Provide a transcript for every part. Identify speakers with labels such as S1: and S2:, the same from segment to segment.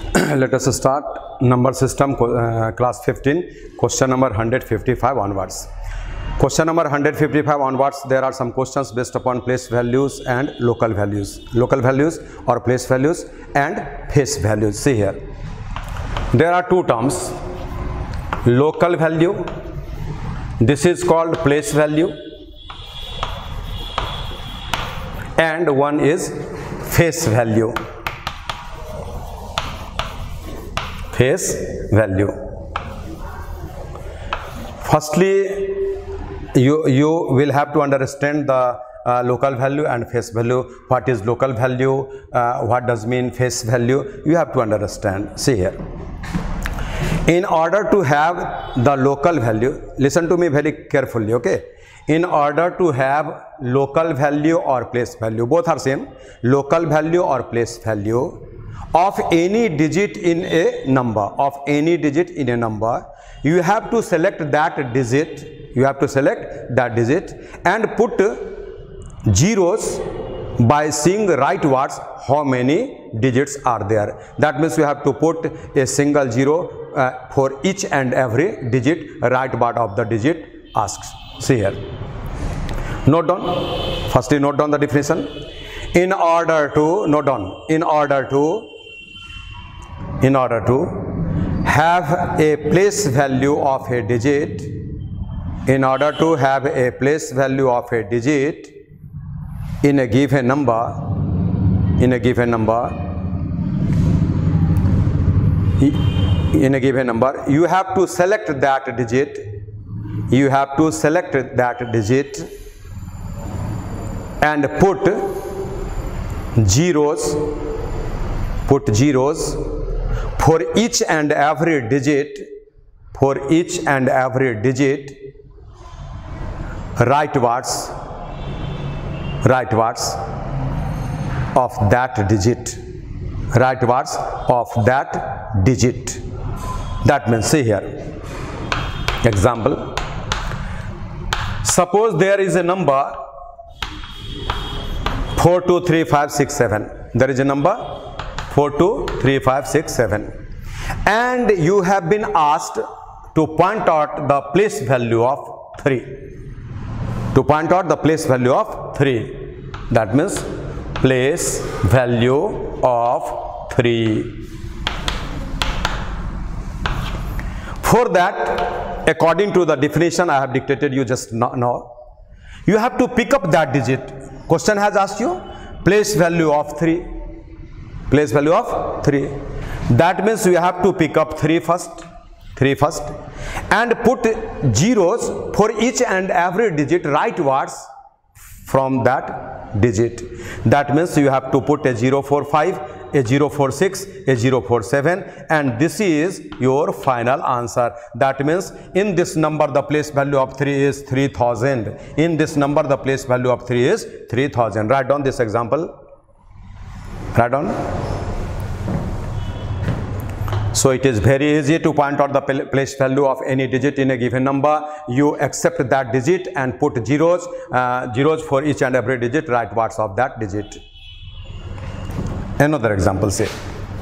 S1: Let us start number system class 15, question number 155 onwards. Question number 155 onwards, there are some questions based upon place values and local values or place values and face values. See here, there are two terms, local value, this is called place value, and one is face value. Face value. Firstly, you will have to understand the local value and face value. What is local value? What does mean face value? You have to understand. See here. In order to have the local value, listen to me very carefully, okay? In order to have local value or place value, both are same, local value or place value of any digit in a number, you have to select that digit, and put zeros by seeing rightwards how many digits are there. That means you have to put a single zero for each and every digit, rightward of the digit asks. See here. Note down. Firstly, note down the definition. In order to have a place value of a digit, in a given number, you have to select that digit, and put zeros for each and every digit, rightwards of that digit. That means, see here, example, suppose there is a number 4, 2, 3, 5, 6, 7. There is a number 4, 2, 3, 5, 6, 7. And you have been asked to point out the place value of 3. That means place value of 3. For that, according to the definition I have dictated you just now, you have to pick up that digit. Question has asked you place value of 3. That means you have to pick up 3 first, and put zeros for each and every digit rightwards from that digit. That means you have to put a 0 for 5, a 0 for 6, a 0 for 7, and this is your final answer. That means in this number the place value of 3 is 3000. In this number the place value of 3 is 3000. Write down this example. Write down. So it is very easy to point out the place value of any digit in a given number. You accept that digit and put zeros for each and every digit rightwards of that digit. Another example, say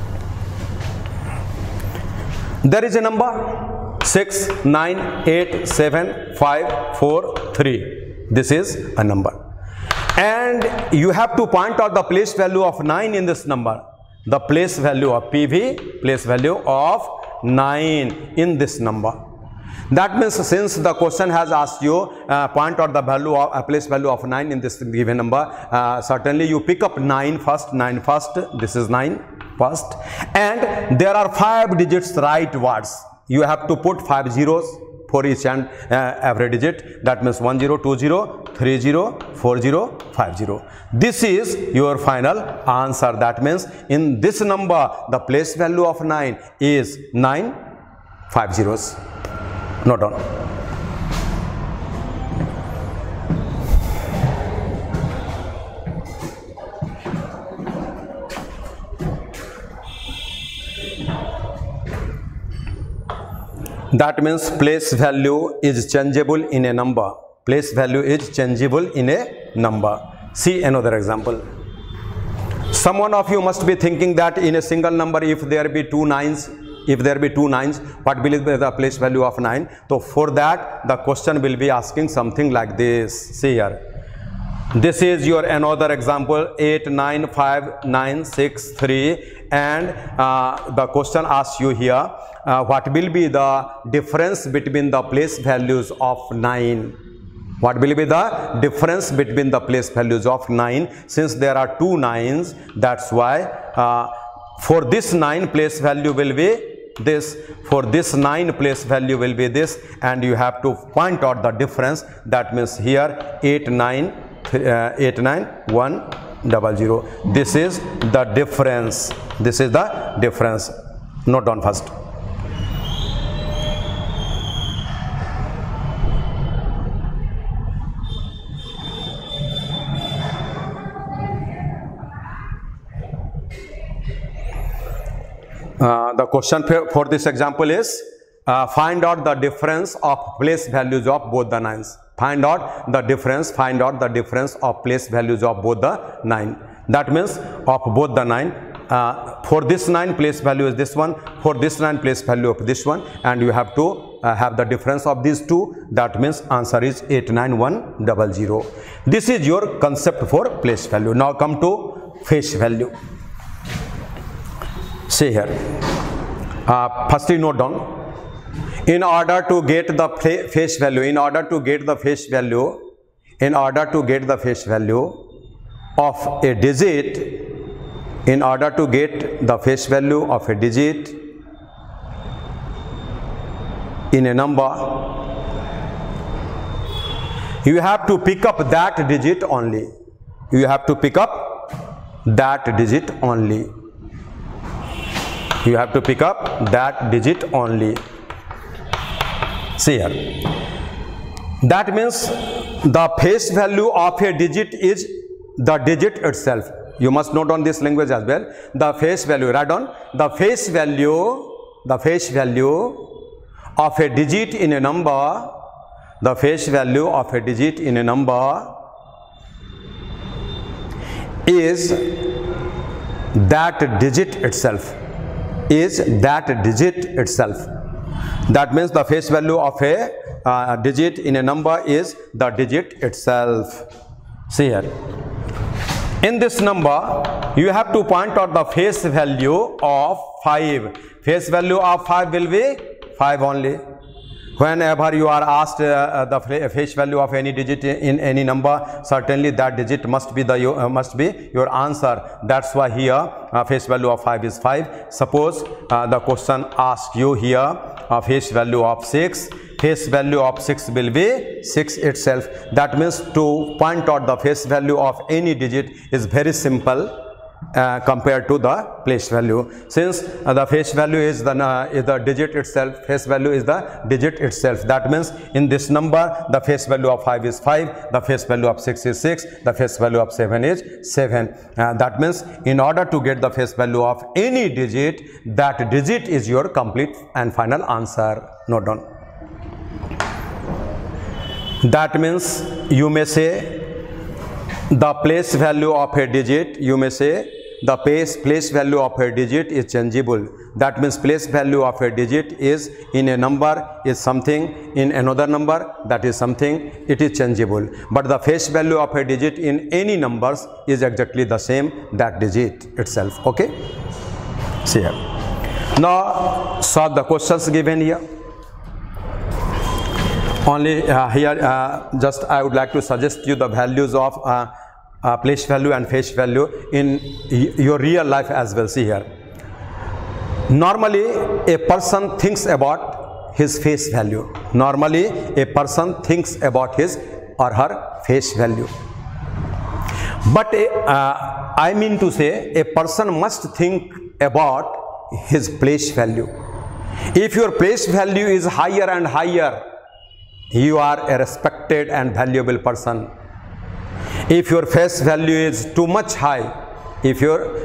S1: there is a number 6, 9, 8, 7, 5, 4, 3. This is a number, and you have to point out the place value of 9 in this number. The place value of PV, place value of 9 in this number. That means since the question has asked you point out the value of place value of 9 in this given number, certainly you pick up 9 first. This is 9 first, and there are 5 digits rightwards. You have to put 5 zeros for each and every digit. That means 10, 20, 30, 40, 50. This is your final answer. That means in this number the place value of 9 is 9 5 zeros. Note down. That means place value is changeable in a number. Place value is changeable in a number. See another example. Someone of you must be thinking that in a single number, if there be two nines, what will be the place value of 9? So for that, the question will be asking something like this. See here. This is your another example, 8, 9, 5, 9, 6, 3, and the question asks you here, what will be the difference between the place values of 9? What will be the difference between the place values of 9? Since there are two 9s, that's why for this 9 place value will be this, for this 9 place value will be this, and you have to point out the difference. That means here 8, 9, 100. This is the difference. This is the difference. Note down first. The question for this example is find out the difference of place values of both the 9s. Find out the difference of place values of both the 9. That means of both the 9. For this 9 place value is this one, for this 9 place value of this one, and you have to have the difference of these two. That means answer is 89100. This is your concept for place value. Now come to face value. See here. Firstly note down. In order to get the face value, in order to get the face value of a digit, in order to get the face value of a digit in a number, you have to pick up that digit only. You have to pick up that digit only. You have to pick up that digit only. See here. That means the face value of a digit is the digit itself. You must note on this language as well. The face value, write down the face value of a digit in a number, the face value of a digit in a number is that digit itself. That means the face value of a digit in a number is the digit itself. See here. In this number, you have to point out the face value of 5. Face value of 5 will be 5 only. Whenever you are asked the face value of any digit in any number, certainly that digit must be your answer. That's why here face value of 5 is 5. Suppose the question asks you here face value of 6. Face value of 6 will be 6 itself. That means to point out the face value of any digit is very simple compared to the place value. Since the face value is the digit itself, face value is the digit itself. That means in this number the face value of 5 is 5, the face value of 6 is 6, the face value of 7 is 7. That means in order to get the face value of any digit, that digit is your complete and final answer. Note down. That means you may say the place value of a digit, you may say the place value of a digit is changeable. That means place value of a digit is in a number is something, in another number that is something, it is changeable. But the face value of a digit in any numbers is exactly the same, that digit itself. Okay? See here. Now solve the questions given here. Only here just I would like to suggest you the values of place value and face value in your real life as well. See here. Normally a person thinks about his face value. Normally a person thinks about his or her face value. But I mean to say a person must think about his place value. If your place value is higher and higher, you are a respected and valuable person. If your face value is too much high, this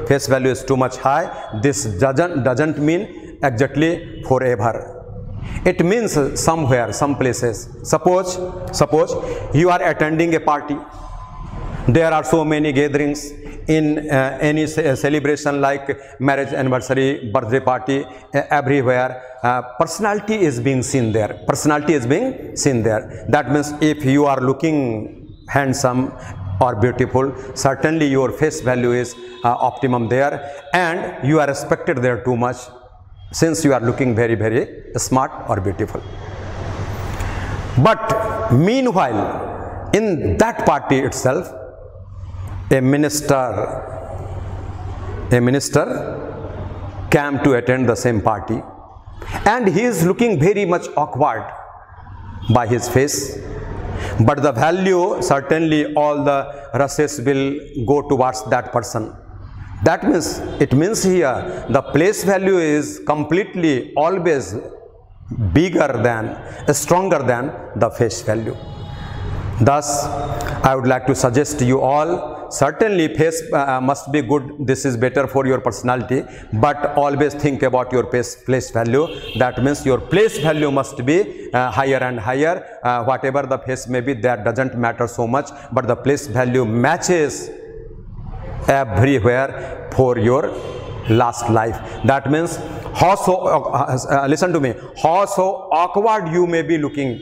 S1: doesn't mean exactly forever. It means somewhere, some places. Suppose you are attending a party. There are so many gatherings. in any celebration like marriage anniversary, birthday party, everywhere personality is being seen there. Personality is being seen there. That means if you are looking handsome or beautiful, certainly your face value is optimum there, and you are respected there too much, since you are looking very, very smart or beautiful. But meanwhile, in that party itself, a minister came to attend the same party, and he is looking very much awkward by his face. But the value, certainly all the rushes will go towards that person. That means, it means here the place value is completely always bigger than, stronger than the face value. Thus, I would like to suggest to you all, certainly face must be good, this is better for your personality, but always think about your place value. That means your place value must be higher and higher. Whatever the face may be, that doesn't matter so much, but the place value matches everywhere for your last life. That means, how so, listen to me, how so awkward you may be looking,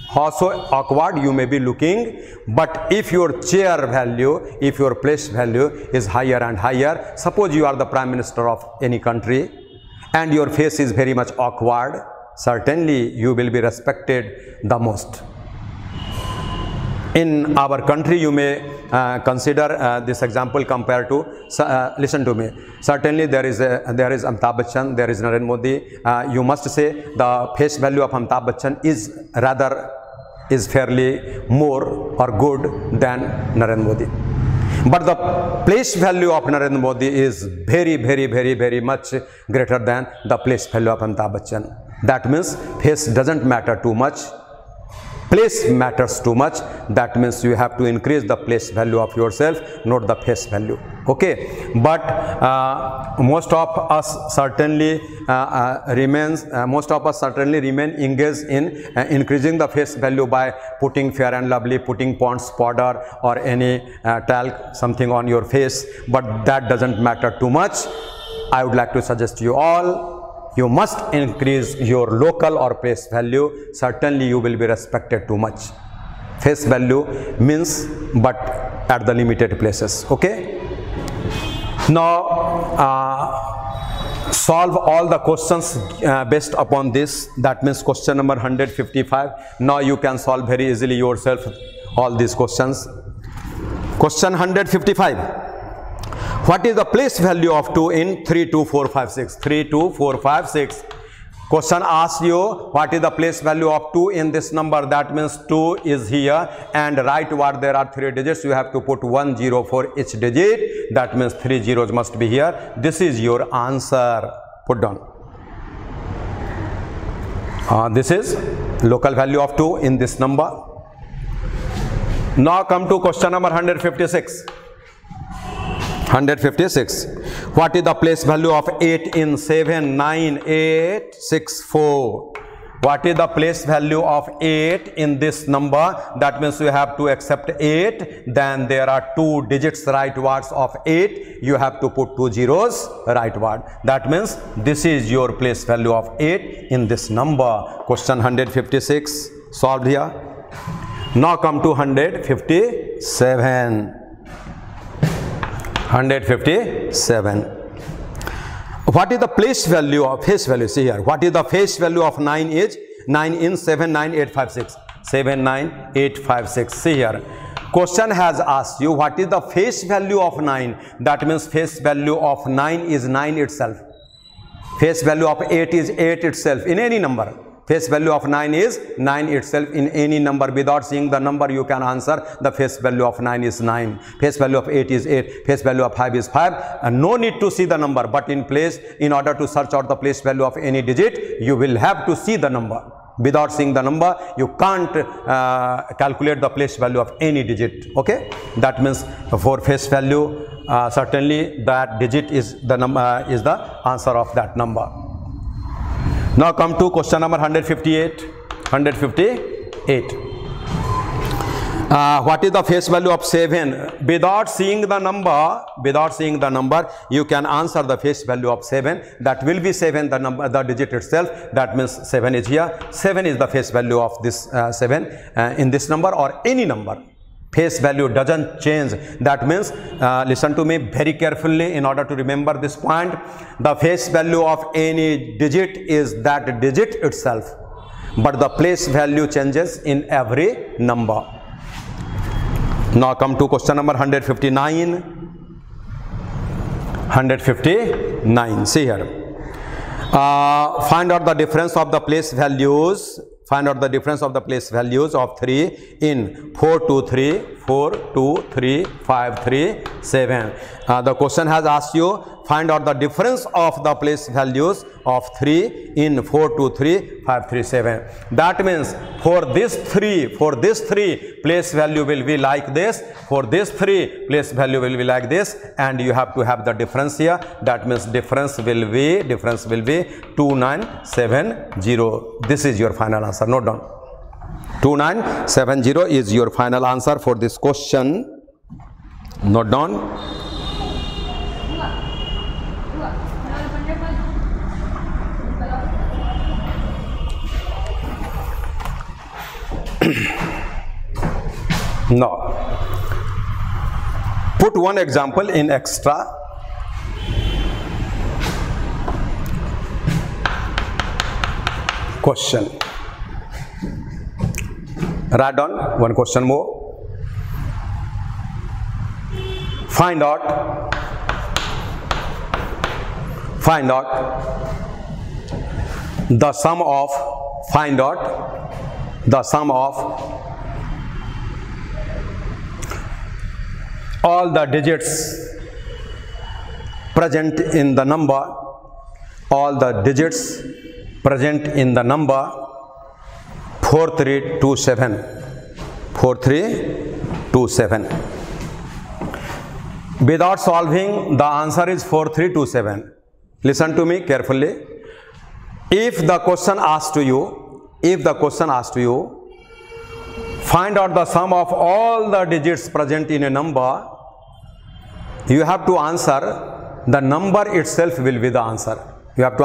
S1: but if your chair value, if your place value is higher and higher, suppose you are the Prime Minister of any country and your face is very much awkward, certainly you will be respected the most. In our country, you may consider this example compared to, listen to me, certainly there is Amitabh Bachchan, there is Narendra Modi. You must say the face value of Amitabh Bachchan is fairly more or good than Narendra Modi. But the place value of Narendra Modi is very, very, very, very much greater than the place value of Amitabh Bachchan. That means face doesn't matter too much, place matters too much. That means you have to increase the place value of yourself, not the face value. Okay, but most of us certainly remain engaged in increasing the face value by putting Fair and Lovely, putting Pond's powder or any talc, something on your face, but that doesn't matter too much. I would like to suggest to you all, you must increase your local or place value. Certainly you will be respected too much. Face value means, but at the limited places. Okay, now solve all the questions based upon this. That means question number 155. Now you can solve very easily yourself all these questions. Question 155. What is the place value of 2 in 3, 2, 4, 5, 6? 3, 2, 4, 5, 6. Question asks you, what is the place value of 2 in this number? That means 2 is here, and right where there are 3 digits, you have to put 1 0 for each digit. That means 3 zeros must be here. This is your answer. Put down. This is local value of 2 in this number. Now come to question number 156. 156. What is the place value of 8 in 7, 9, 8, 6, 4? What is the place value of 8 in this number? That means you have to accept 8. Then there are 2 digits rightwards of 8. You have to put 2 zeros rightward. That means this is your place value of 8 in this number. Question 156 solved here. Now come to 157. 157. What is the place value of face value? See here. What is the face value of 9 is 9 in 7, 9, 8, 5, 6. 7, 9, 8, 5, 6. See here. Question has asked you what is the face value of 9. That means face value of 9 is 9 itself. Face value of 8 is 8 itself in any number. Face value of 9 is 9 itself in any number. Without seeing the number, you can answer the face value of 9 is 9. Face value of 8 is 8. Face value of 5 is 5. And no need to see the number, but in order to search out the place value of any digit, you will have to see the number. Without seeing the number, you can't calculate the place value of any digit. Okay, that means for face value, certainly that digit is the number, is the answer of that number. Now come to question number 158. 158. What is the face value of 7? Without seeing the number, you can answer the face value of 7. That will be 7, the number, the digit itself. That means 7 is here. 7 is the face value of this 7 in this number or any number. Face value doesn't change. That means, listen to me very carefully in order to remember this point. The face value of any digit is that digit itself, but the place value changes in every number. Now come to question number 159. 159. See here. Find out the difference of the place values. Find out the difference of the place values of 3 in 4, 2, 3, 4, 2, 3, 5, 3, 7. The question has asked you, find out the difference of the place values of 3 in 4, 2, 3, 5, 3, 7. That means for this 3, place value will be like this. For this 3, place value will be like this, and you have to have the difference here. That means difference will be 2970. This is your final answer. Note down. 2970 is your final answer for this question. Note down. Now, put one example in extra. Question. Write down one question more. Find out the sum of all the digits present in the number, 4327. Without solving, the answer is 4327. Listen to me carefully. If the question asked you, find out the sum of all the digits present in a number, you have to answer the number itself will be the answer. That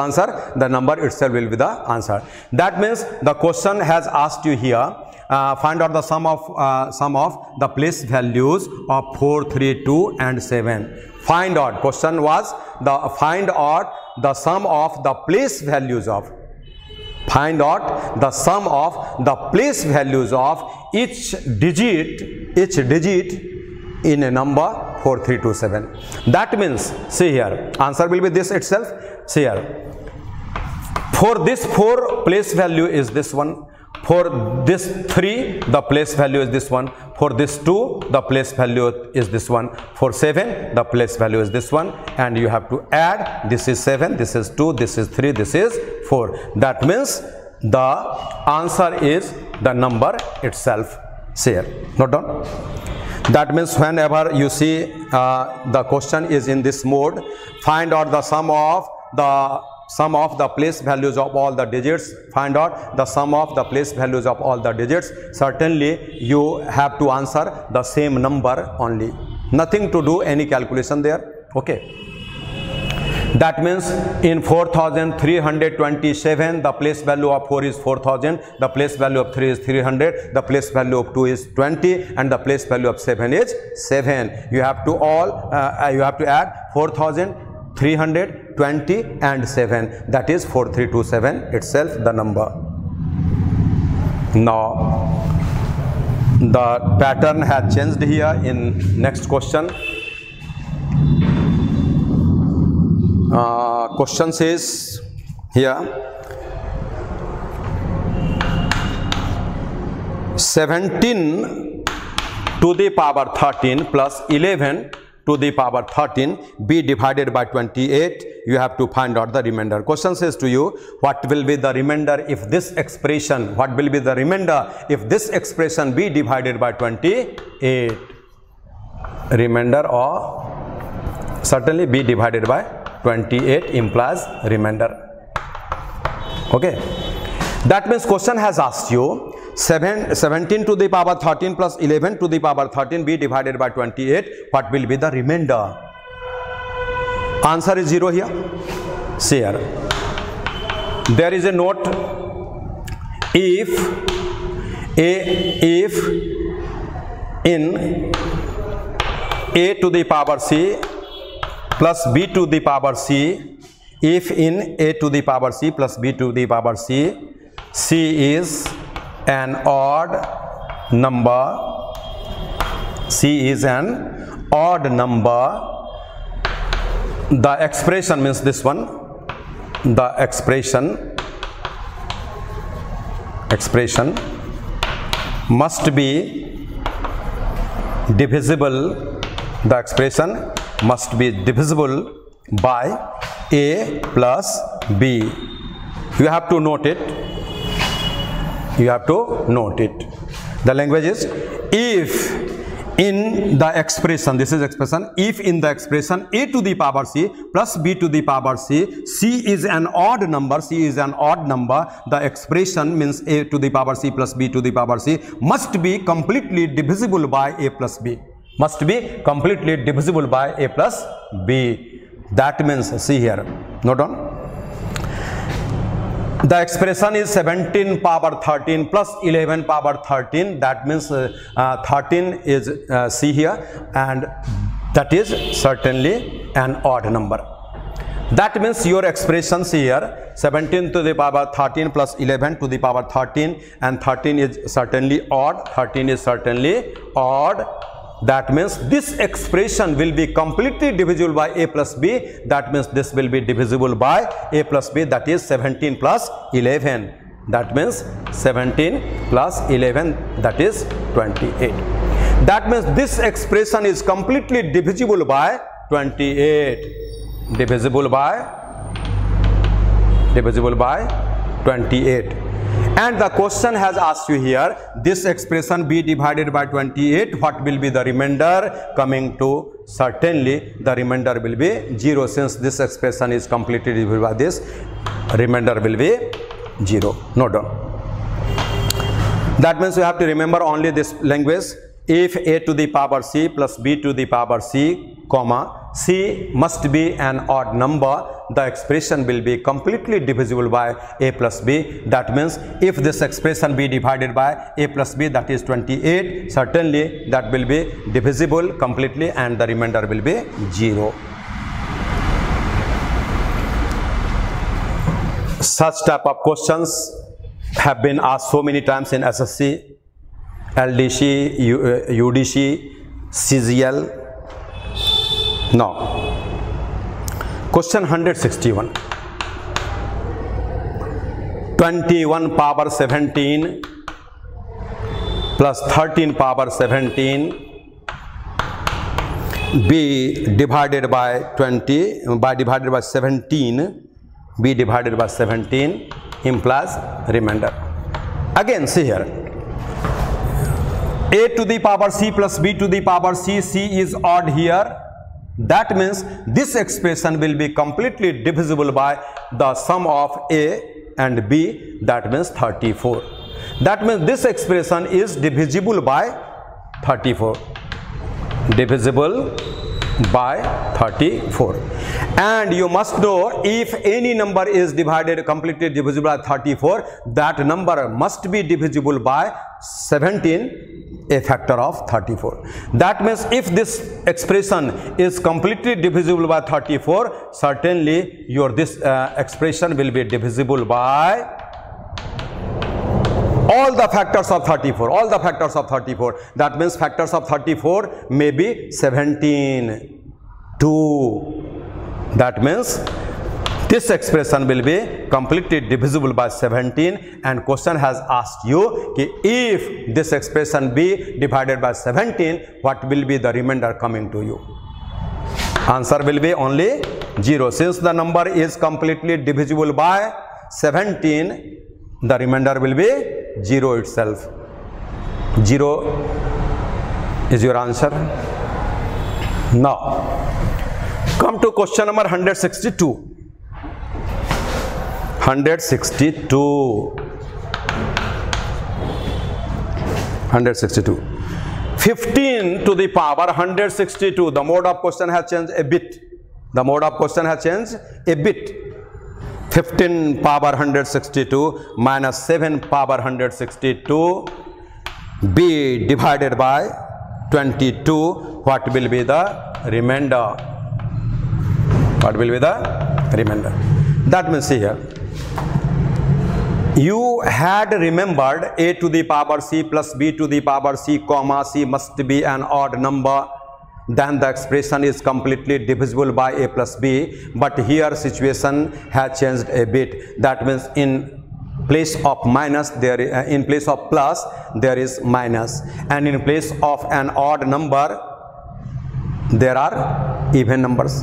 S1: means the question has asked you here, find out the sum of the place values of 4, 3, 2 and 7. Find out. Question was find out the sum of the place values of. Find out the sum of the place values of each digit in a number 4327. That means, see here, answer will be this itself. See here, for this 4, place value is this one. For this 3, the place value is this one. For this 2, the place value is this one. For 7, the place value is this one. And you have to add, this is 7, this is 2, this is 3, this is 4. That means the answer is the number itself. See here, note down. That means whenever you see the question is in this mode, find out the sum of the place values of all the digits. Find out the sum of the place values of all the digits. Certainly you have to answer the same number only. Nothing to do any calculation there. Okay. That means in 4327, the place value of 4 is 4000, the place value of 3 is 300, the place value of 2 is 20, and the place value of 7 is 7. You have to add 4320 and 7. That is 4327 itself, the number. Now the pattern has changed here in next question. Question says here, 17 to the power 13 plus 11 to the power 13 be divided by 28. You have to find out the remainder. Question says to you, what will be the remainder if this expression, be divided by 28? Remainder or certainly be divided by 28 implies remainder. Okay. That means question has asked you, 17 to the power 13 plus 11 to the power 13 be divided by 28. What will be the remainder? Answer is 0 here. See here. There is a note. If in a to the power c plus b to the power c, if in a to the power c plus b to the power c, c is an odd number, c is an odd number, the expression means this one, the expression must be divisible, the expression must be divisible by a plus b. You have to note it. You have to note it. The language is, if in the expression, this is expression, if in the expression a to the power c plus b to the power c, c is an odd number, c is an odd number, the expression means a to the power c plus b to the power c must be completely divisible by a plus b. Must be completely divisible by a plus b. That means, see here, note down. The expression is 17 power 13 plus 11 power 13. That means 13 is see here, and that is certainly an odd number. That means your expressions here, 17 to the power 13 plus 11 to the power 13, and 13 is certainly odd. 13 is certainly odd. That means this expression will be completely divisible by a plus b. That means this will be divisible by a plus b, that is 17 plus 11. That means 17 plus 11, that is 28. That means this expression is completely divisible by 28. Divisible by 28. And the question has asked you here, this expression b divided by 28, what will be the remainder coming to? Certainly the remainder will be 0. Since this expression is completely divisible by this, remainder will be 0. Note down. That means you have to remember only this language. If a to the power c plus b to the power c, comma, c must be an odd number, the expression will be completely divisible by a plus b. That means if this expression be divided by a plus b, that is 28, certainly that will be divisible completely and the remainder will be 0. Such type of questions have been asked so many times in SSC, LDC, UDC, CGL. Now, question 161. 21 power 17 plus 13 power 17 be divided by 17 be divided by 17 implies remainder. Again, see here, a to the power c plus b to the power c, c is odd here. That means this expression will be completely divisible by the sum of a and b, that means 34. That means this expression is divisible by 34. Divisible by 34. And you must know, if any number is divided completely divisible by 34, that number must be divisible by 17, a factor of 34. That means if this expression is completely divisible by 34, certainly this expression will be divisible by all the factors of 34. All the factors of 34. That means factors of 34 may be 17, 2. That means this expression will be completely divisible by 17, and question has asked you, if this expression be divided by 17, what will be the remainder coming to you? Answer will be only 0. Since the number is completely divisible by 17, the remainder will be 0 itself. 0 is your answer. Now, come to question number 162. 162. 162. 15 to the power 162. The mode of question has changed a bit. The mode of question has changed a bit. 15 power 162 minus 7 power 162 be divided by 22. What will be the remainder? What will be the remainder? That means here, you had remembered a to the power c plus b to the power c comma c must be an odd number, then the expression is completely divisible by a plus b. But here situation has changed a bit. That means in place of minus there in place of plus there is minus, and in place of an odd number there are even numbers.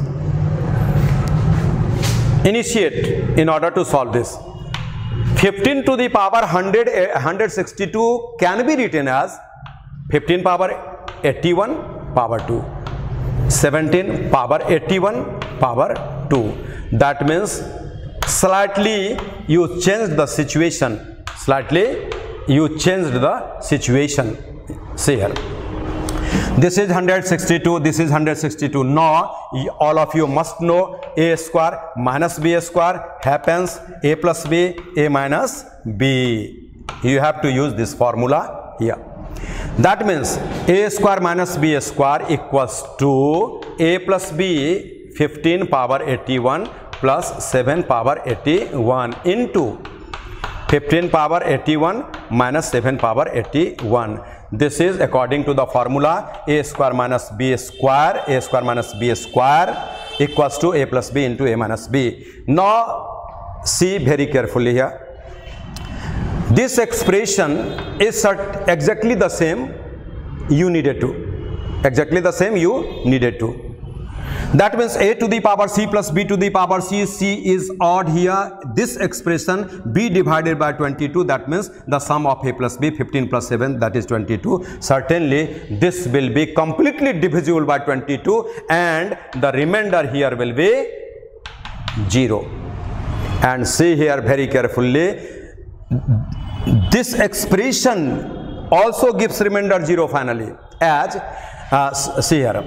S1: Initiate in order to solve this. 15 to the power 162 can be written as 15 power 81 power 2, 17 power 81 power 2. That means slightly you changed the situation. Slightly you changed the situation. See here. This is 162, this is 162. Now all of you must know a square minus b square happens a plus b, a minus b. You have to use this formula here. That means a square minus b square equals to a plus b 15 power 81 plus 7 power 81 into 15 power 81 minus 7 power 81. This is according to the formula a square minus b square, a square minus b square equals to a plus b into a minus b. Now see very carefully here. This expression is exactly the same you needed to. Exactly the same you needed to. That means a to the power c plus b to the power c, c is odd here. This expression b divided by 22, that means the sum of a plus b 15 plus 7, that is 22. Certainly this will be completely divisible by 22 and the remainder here will be 0. And see here very carefully, this expression also gives remainder 0 finally, as see here,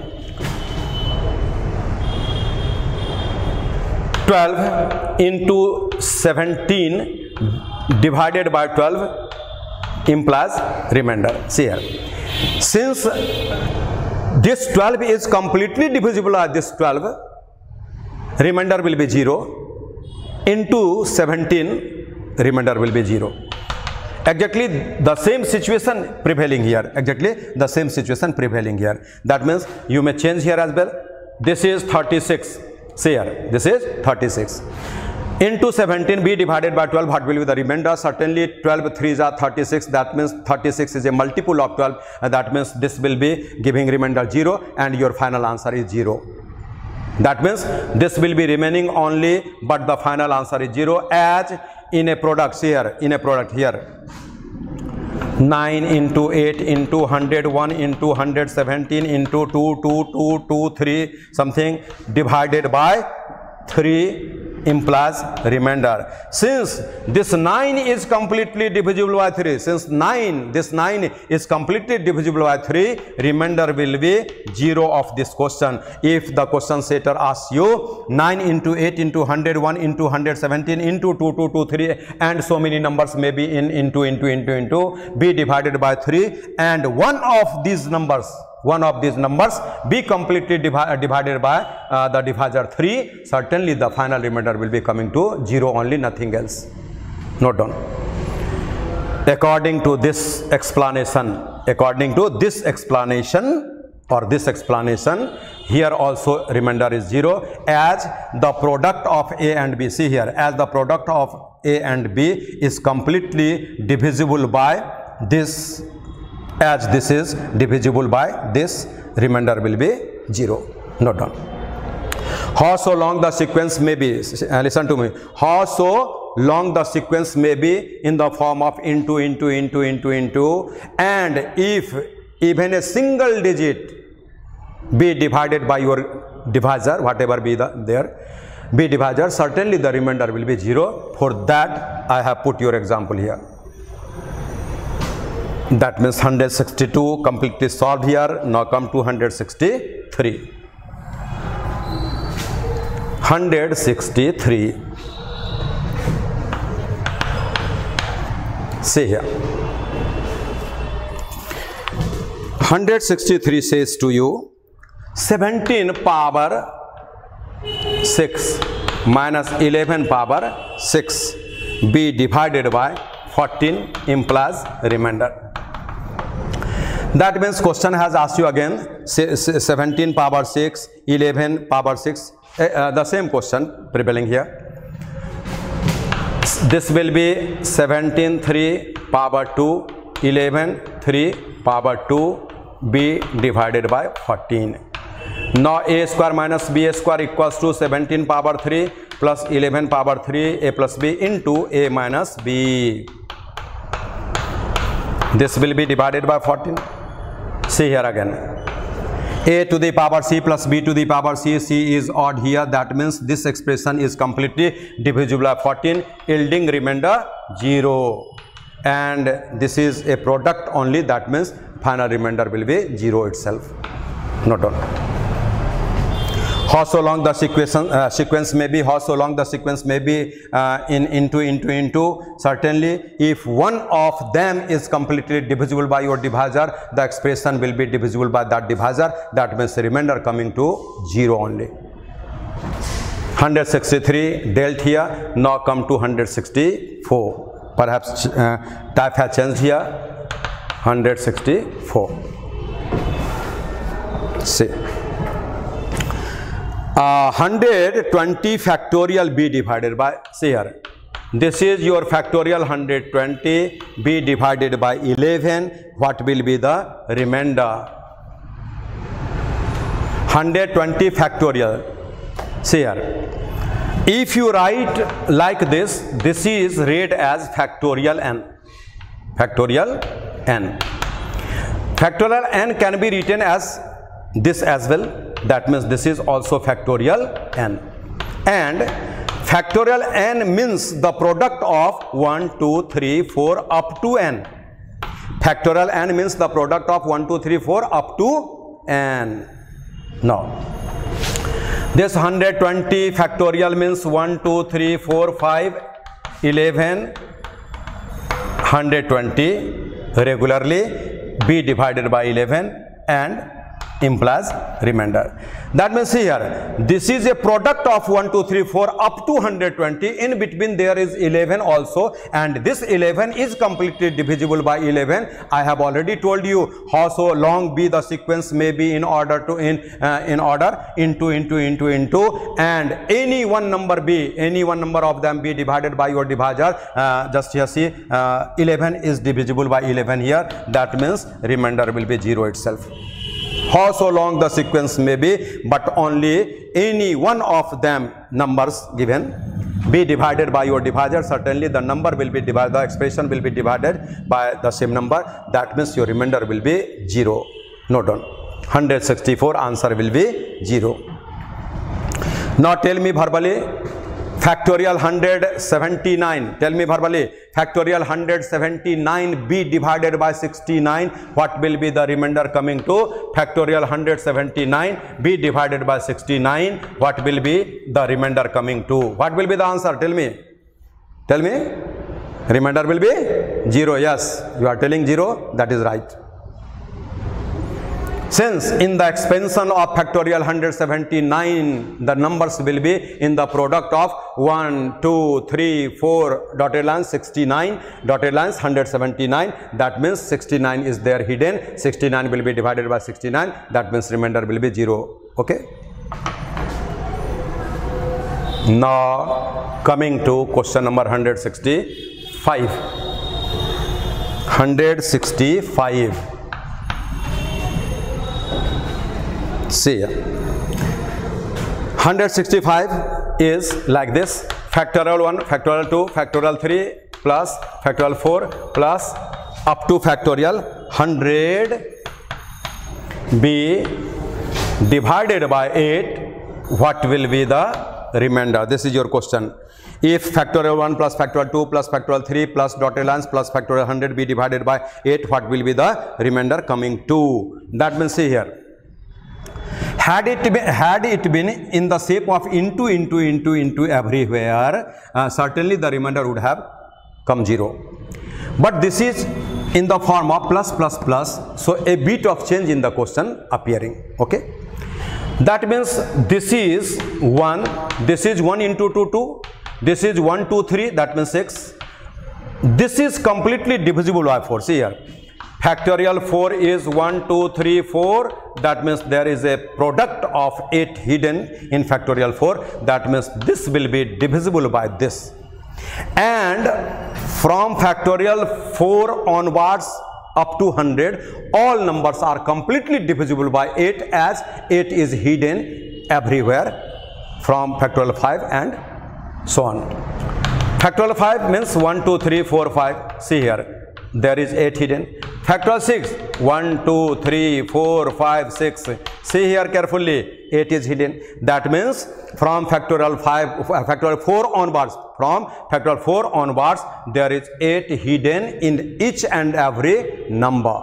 S1: 12 into 17 divided by 12 implies remainder. See here, since this 12 is completely divisible by this 12, remainder will be 0 into 17, remainder will be 0. Exactly the same situation prevailing here. Exactly the same situation prevailing here. That means you may change here as well. This is 36. See here, this is 36 into 17 b divided by 12. What will be the remainder? Certainly 12 3s are 36. That means 36 is a multiple of 12. That means this will be giving remainder 0 and your final answer is 0. That means this will be remaining only, but the final answer is 0, as in a product here, in a product here, 9 into 8 into 101 into 117 into 2, 2, 2, 2, 3 something divided by 3 implies remainder. Since this 9 is completely divisible by 3, since this 9 is completely divisible by 3, remainder will be 0 of this question. If the question setter asks you 9 into 8 into 101 into 117 into 2, 2, 2, 3 and so many numbers may be into be divided by 3, and one of these numbers be completely divided by the divisor 3, certainly the final remainder will be coming to 0 only, nothing else. Note down. According to this explanation, here also remainder is 0, as the product of a and b, see here, as the product of a and b is completely divisible by this, as this is divisible by this, remainder will be 0. Note down. How so long the sequence may be, listen to me, how so long the sequence may be in the form of into, and if even a single digit be divided by your divisor, whatever be be divisor, certainly the remainder will be 0. For that I have put your example here. That means 162 completely solved here. Now come to 163. 163. See here. 163 says to you 17 power 6 minus 11 power 6 be divided by 14 implies remainder. That means question has asked you again 17 power 6, 11 power 6, the same question prevailing here. This will be 17 3 power 2, 11 3 power 2 b divided by 14. Now a square minus b square equals to 17 power 3 plus 11 power 3 a plus b into a minus b. This will be divided by 14. See here again. A to the power c plus b to the power c. C is odd here. That means this expression is completely divisible by 14, yielding remainder 0. And this is a product only. That means final remainder will be 0 itself. Note down. How so long the sequence may be, how so long the sequence may be into. Certainly, if one of them is completely divisible by your divisor, the expression will be divisible by that divisor. That means the remainder coming to 0 only. 163 dealt here. Now come to 164. Perhaps type has changed here. 164. See. 120 factorial b divided by, see here, this is your factorial 120 b divided by 11. What will be the remainder? 120 factorial. See here, if you write like this, this is read as factorial n. Factorial n. Factorial n can be written as this as well. That means this is also factorial n. And factorial n means the product of 1, 2, 3, 4 up to n. Factorial n means the product of 1, 2, 3, 4 up to n. Now, this 120 factorial means 1, 2, 3, 4, 5, 11, 120 regularly b divided by 11 and implies remainder. That means here, this is a product of 1, 2, 3, 4 up to 120. In between there is 11 also, and this 11 is completely divisible by 11. I have already told you how so long be the sequence may be in order to into, and any one number of them be divided by your divisor. Just here see, 11 is divisible by 11 here. That means remainder will be 0 itself. How so long the sequence may be, but only any one of them numbers given be divided by your divisor. Certainly the number will be divided, the expression will be divided by the same number. That means your remainder will be 0. Note down. 164 answer will be 0. Now tell me verbally, factorial 179. Tell me verbally, factorial 179 b divided by 69. What will be the remainder coming to? Factorial 179 b divided by 69. What will be the remainder coming to? What will be the answer? Tell me. Tell me. Remainder will be 0. Yes, you are telling 0. That is right. Since in the expansion of factorial 179, the numbers will be in the product of 1, 2, 3, 4, dotted lines 69, dotted lines 179. That means 69 is there hidden. 69 will be divided by 69. That means remainder will be 0. Okay. Now coming to question number 165. 165. See, 165 is like this: factorial 1, factorial 2, factorial 3 plus factorial 4 plus up to factorial 100 be divided by 8. What will be the remainder? This is your question. If factorial 1 plus factorial 2 plus factorial 3 plus dotted lines plus factorial 100 be divided by 8, what will be the remainder coming to? That means, see here, had it been in the shape of into everywhere, certainly the remainder would have come 0. But this is in the form of plus plus plus, so a bit of change in the question appearing. Okay, that means this is 1, this is 1 into 2, 2, this is 1, 2, 3, that means 6. This is completely divisible by 4. See here, factorial 4 is 1, 2, 3, 4. That means there is a product of 8 hidden in factorial 4. That means this will be divisible by this. And from factorial 4 onwards up to 100, all numbers are completely divisible by 8, as 8 is hidden everywhere from factorial 5 and so on. Factorial 5 means 1, 2, 3, 4, 5. See here, there is 8 hidden. Factorial 6, 1, 2, 3, 4, 5, 6. See here carefully, 8 is hidden. That means from factorial 4 onwards, there is 8 hidden in each and every number.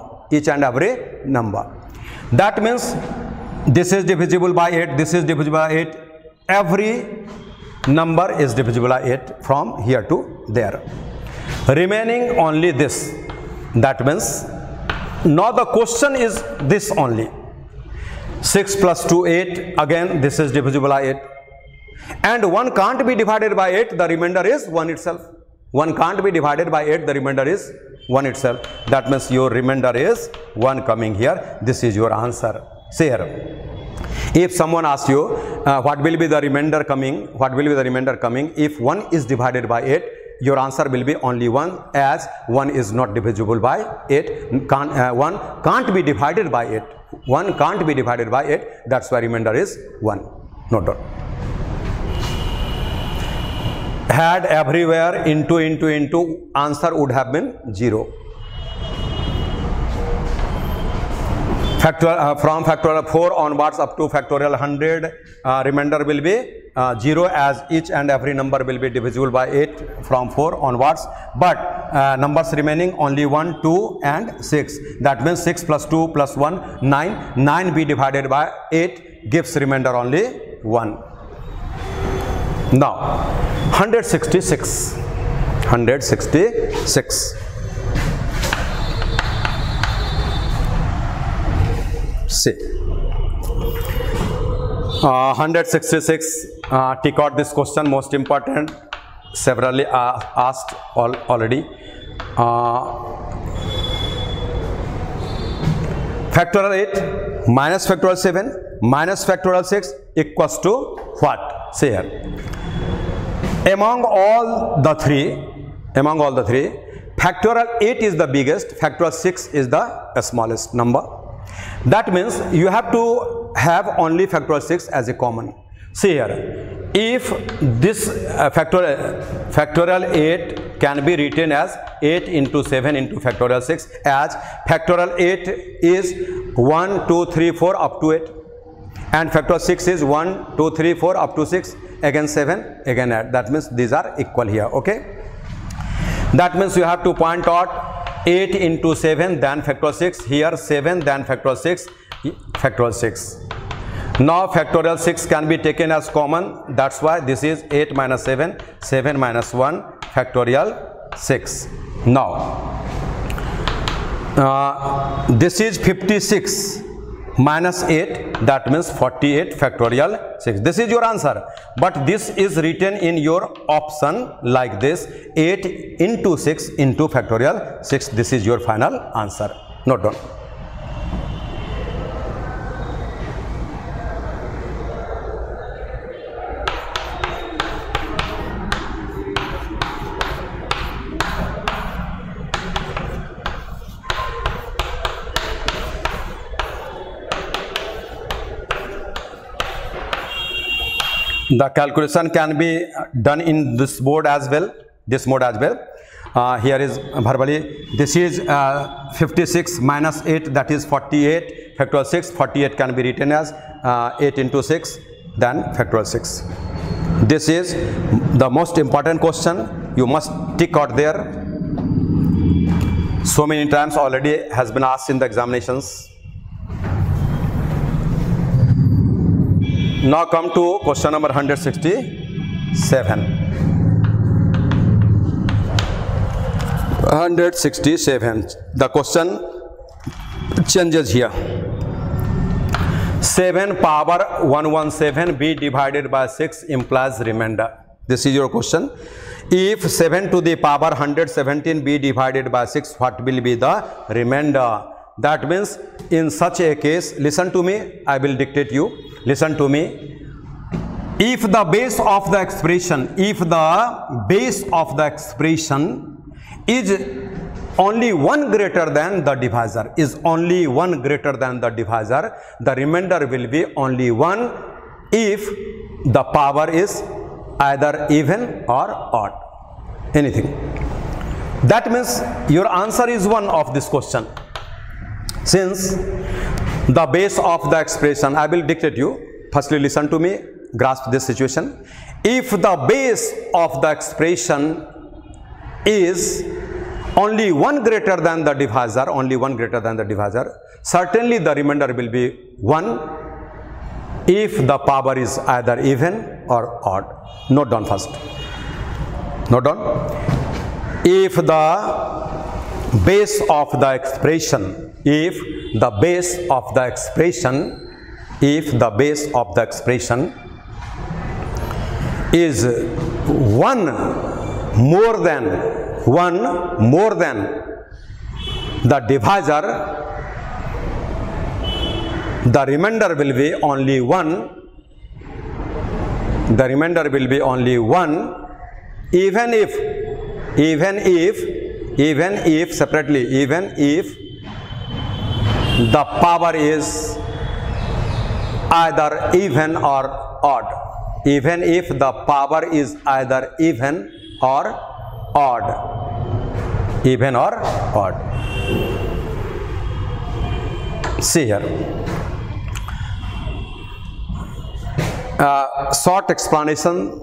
S1: That means this is divisible by 8, this is divisible by 8. Every number is divisible by 8 from here to there. Remaining only this. That means now the question is this only. 6 plus 2, 8. Again, this is divisible by 8. And 1 can't be divided by 8. The remainder is 1 itself. 1 can't be divided by 8. The remainder is 1 itself. That means your remainder is 1 coming here. This is your answer. See here. If someone asks you what will be the remainder coming, if 1 is divided by 8, your answer will be only 1, as 1 is not divisible by 8. 1 can't be divided by 8. 1 can't be divided by 8. That's why remainder is 1. Note down. Had everywhere into, answer would have been 0. From factorial 4 onwards up to factorial 100, remainder will be 0, as each and every number will be divisible by 8 from 4 onwards. But numbers remaining only 1, 2 and 6. That means 6 plus 2 plus 1, 9. 9 be divided by 8 gives remainder only 1. Now 166. See, 166, tick out this question, most important, severally asked already. Factorial 8 minus factorial 7 minus factorial 6 equals to what? See here. Among all the three, factorial 8 is the biggest, factorial 6 is the smallest number. That means you have to have only factorial 6 as a common. See here, if this factorial 8 can be written as 8 into 7 into factorial 6, as factorial 8 is 1, 2, 3, 4 up to 8, and factorial 6 is 1, 2, 3, 4 up to 6, again 7, again 8. That means these are equal here. Okay, that means you have to point out 8 into 7 then factorial 6, here 7 then factorial 6, factorial 6. Now factorial 6 can be taken as common, that's why this is 8 minus 7, 7 minus 1, factorial 6. Now this is 56 minus 8, that means 48 factorial 6. This is your answer, but this is written in your option like this, 8 into 6 into factorial 6. This is your final answer. Note down. The calculation can be done in this mode as well. Here is verbally, this is 56 minus 8, that is 48 factorial 6. 48 can be written as 8 into 6 then factorial 6. This is the most important question. You must tick out there. So many times already has been asked in the examinations. Now come to question number 167. 167. The question changes here. 7 power 117 be divided by 6 implies remainder. This is your question. If 7 to the power 117 be divided by 6, what will be the remainder? That means in such a case, listen to me, I will dictate you. Listen to me. If the base of the expression, is only one greater than the divisor, the remainder will be only 1 if the power is either even or odd. Anything. That means your answer is 1 of this question. Since the base of the expression, I will dictate you. Firstly, listen to me, grasp this situation. If the base of the expression is only one greater than the divisor, certainly the remainder will be 1 if the power is either even or odd. Note down first. Note down. If the base of the expression, is 1 more than the divisor, the remainder will be only 1. Even if the power is either even or odd. See here. Short explanation.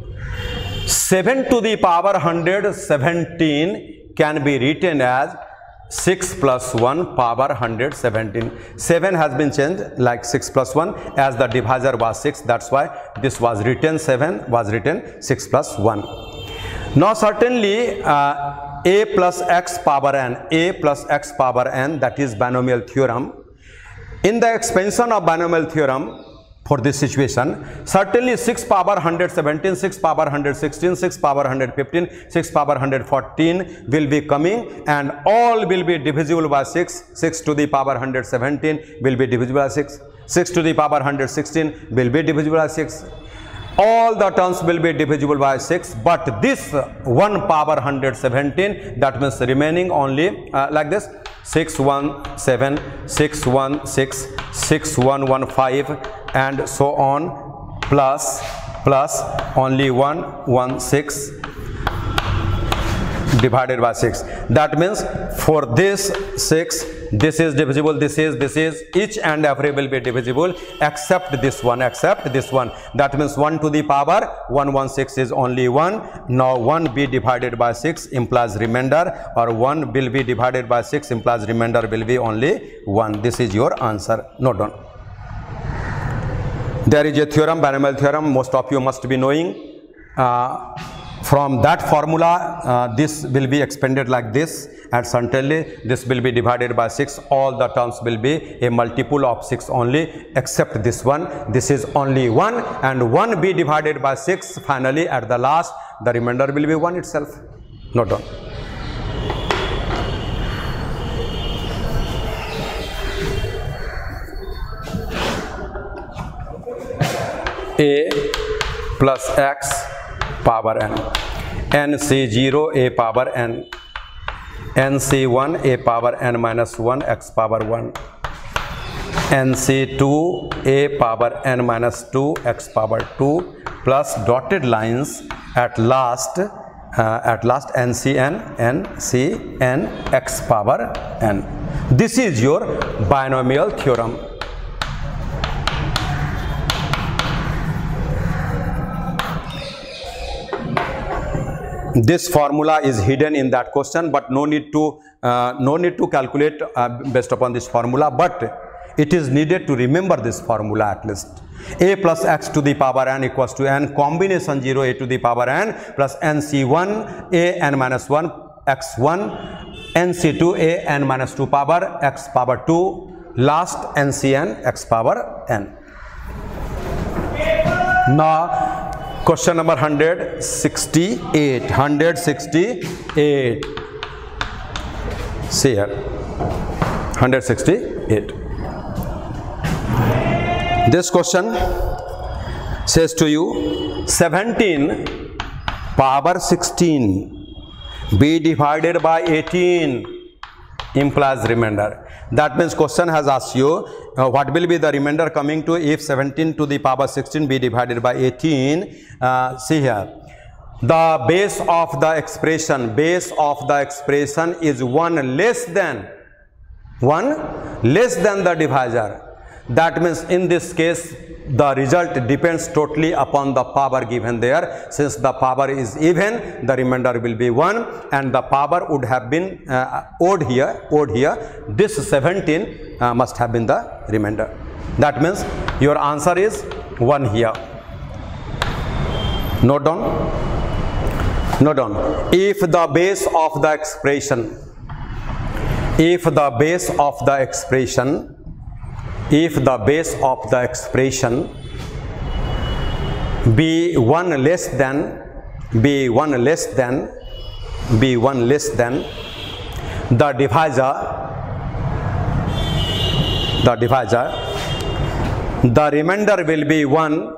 S1: 7 to the power 117 can be written as 6 plus 1 power 117. 7 has been changed like 6 plus 1 as the divisor was 6. That's why this was written 7 was written 6 plus 1. Now certainly a plus x power n, that is binomial theorem. In the expansion of binomial theorem, for this situation, certainly 6 power 117, 6 power 116, 6 power 115, 6 power 114 will be coming, and all will be divisible by 6. 6 to the power 117 will be divisible by 6. 6 to the power 116 will be divisible by 6. All the terms will be divisible by 6, but this 1 power 117, that means remaining only like this: 617, 616, 6115, and so on, plus only 116 divided by 6. That means for this 6, this is divisible, this is, each and every will be divisible except this one, That means 1 to the power 116 is only 1. Now 1 be divided by 6 implies remainder, or 1 will be divided by 6 implies remainder will be only 1. This is your answer. Note down. There is a theorem, binomial theorem, most of you must be knowing. From that formula, this will be expanded like this, and certainly this will be divided by 6. All the terms will be a multiple of 6 only, except this one. This is only 1, and 1 be divided by 6. Finally, at the last, the remainder will be 1 itself. Note down. A plus x power n, nc0 a power n, nc1 a power n minus 1 x power 1, nc2 a power n minus 2 x power 2, plus dotted lines at last ncn x power n. This is your binomial theorem. This formula is hidden in that question, but no need to calculate based upon this formula, but it is needed to remember this formula at least. A plus x to the power n equals to n combination 0 a to the power n plus nc1 a n minus 1 x1 nc2 a n minus 2 power x power 2 last ncn x power n. Now question number 168. See here, 168. This question says to you 17 power 16 be divided by 18 implies remainder. That means question has asked you what will be the remainder coming to if 17 to the power 16 be divided by 18. See here, the base of the expression is 1 less than the divisor. That means in this case the result depends totally upon the power given there. Since the power is even, the remainder will be 1, and the power would have been odd here. This 17 must have been the remainder. That means your answer is 1 here. Note down. If the base of the expression be 1 less than the divisor, the remainder will be 1.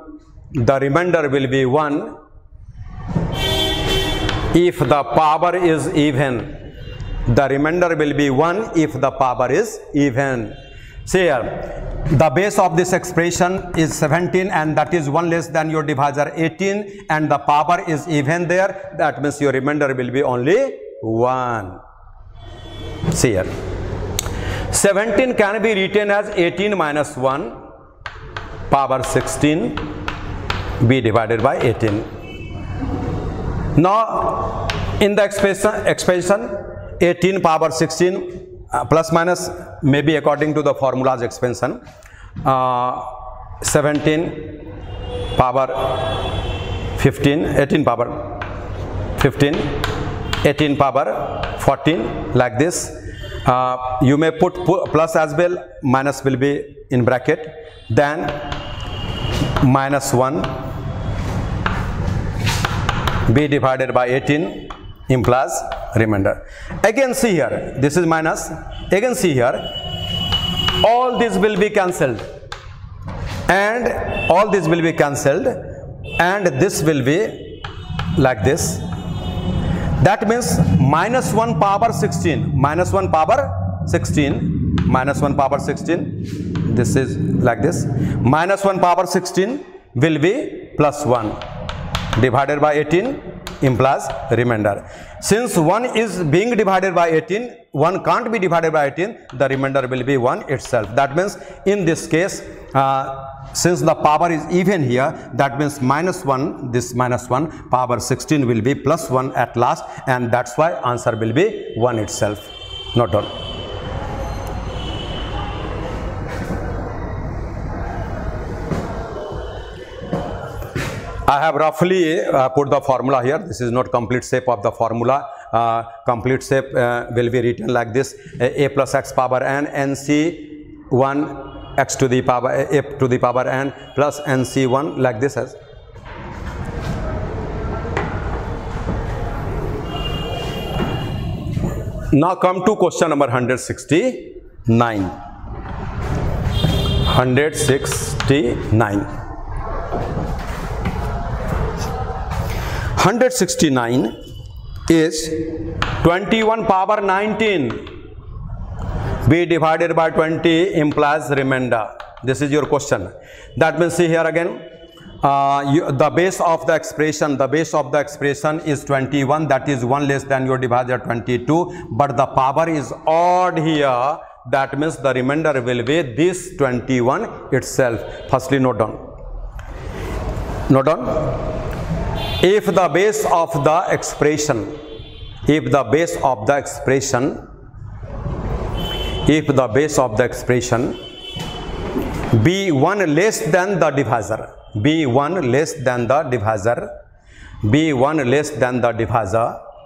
S1: If the power is even, the remainder will be 1 if the power is even. See here, the base of this expression is 17 and that is 1 less than your divisor 18, and the power is even there. That means your remainder will be only 1. See here, 17 can be written as 18 minus 1 power 16 be divided by 18. Now in the expression 18 power 16 plus minus maybe according to the formula's expansion, 17 power 15, 18 power 15, 18 power 14, like this. You may put plus as well, minus will be in bracket, then minus 1 be divided by 18 implies remainder. Again see here, this is minus. Again see here, all this will be cancelled, and this will be like this. That means minus 1 power 16, this is like this. Minus 1 power 16 will be plus 1 divided by 18 implies remainder. Since 1 is being divided by 18, 1 can't be divided by 18, the remainder will be 1 itself. That means in this case, since the power is even here, that means minus 1, this minus 1 power 16 will be plus 1 at last, and that's why answer will be 1 itself. Note down. I have roughly put the formula here. This is not complete shape of the formula. Complete shape will be written like this: a plus x power n nc1 x to the power a to the power n plus nc1, like this as. Now come to question number 169. 169 is 21 power 19 be divided by 20 implies remainder. This is your question. That means see here again, the base of the expression is 21, that is 1 less than your divisor 22, but the power is odd here. That means the remainder will be this 21 itself. Firstly note down. if the base of the expression, if the base of the expression, if the base of the expression be 1 less than the divisor, be 1 less than the divisor, be 1 less than the divisor,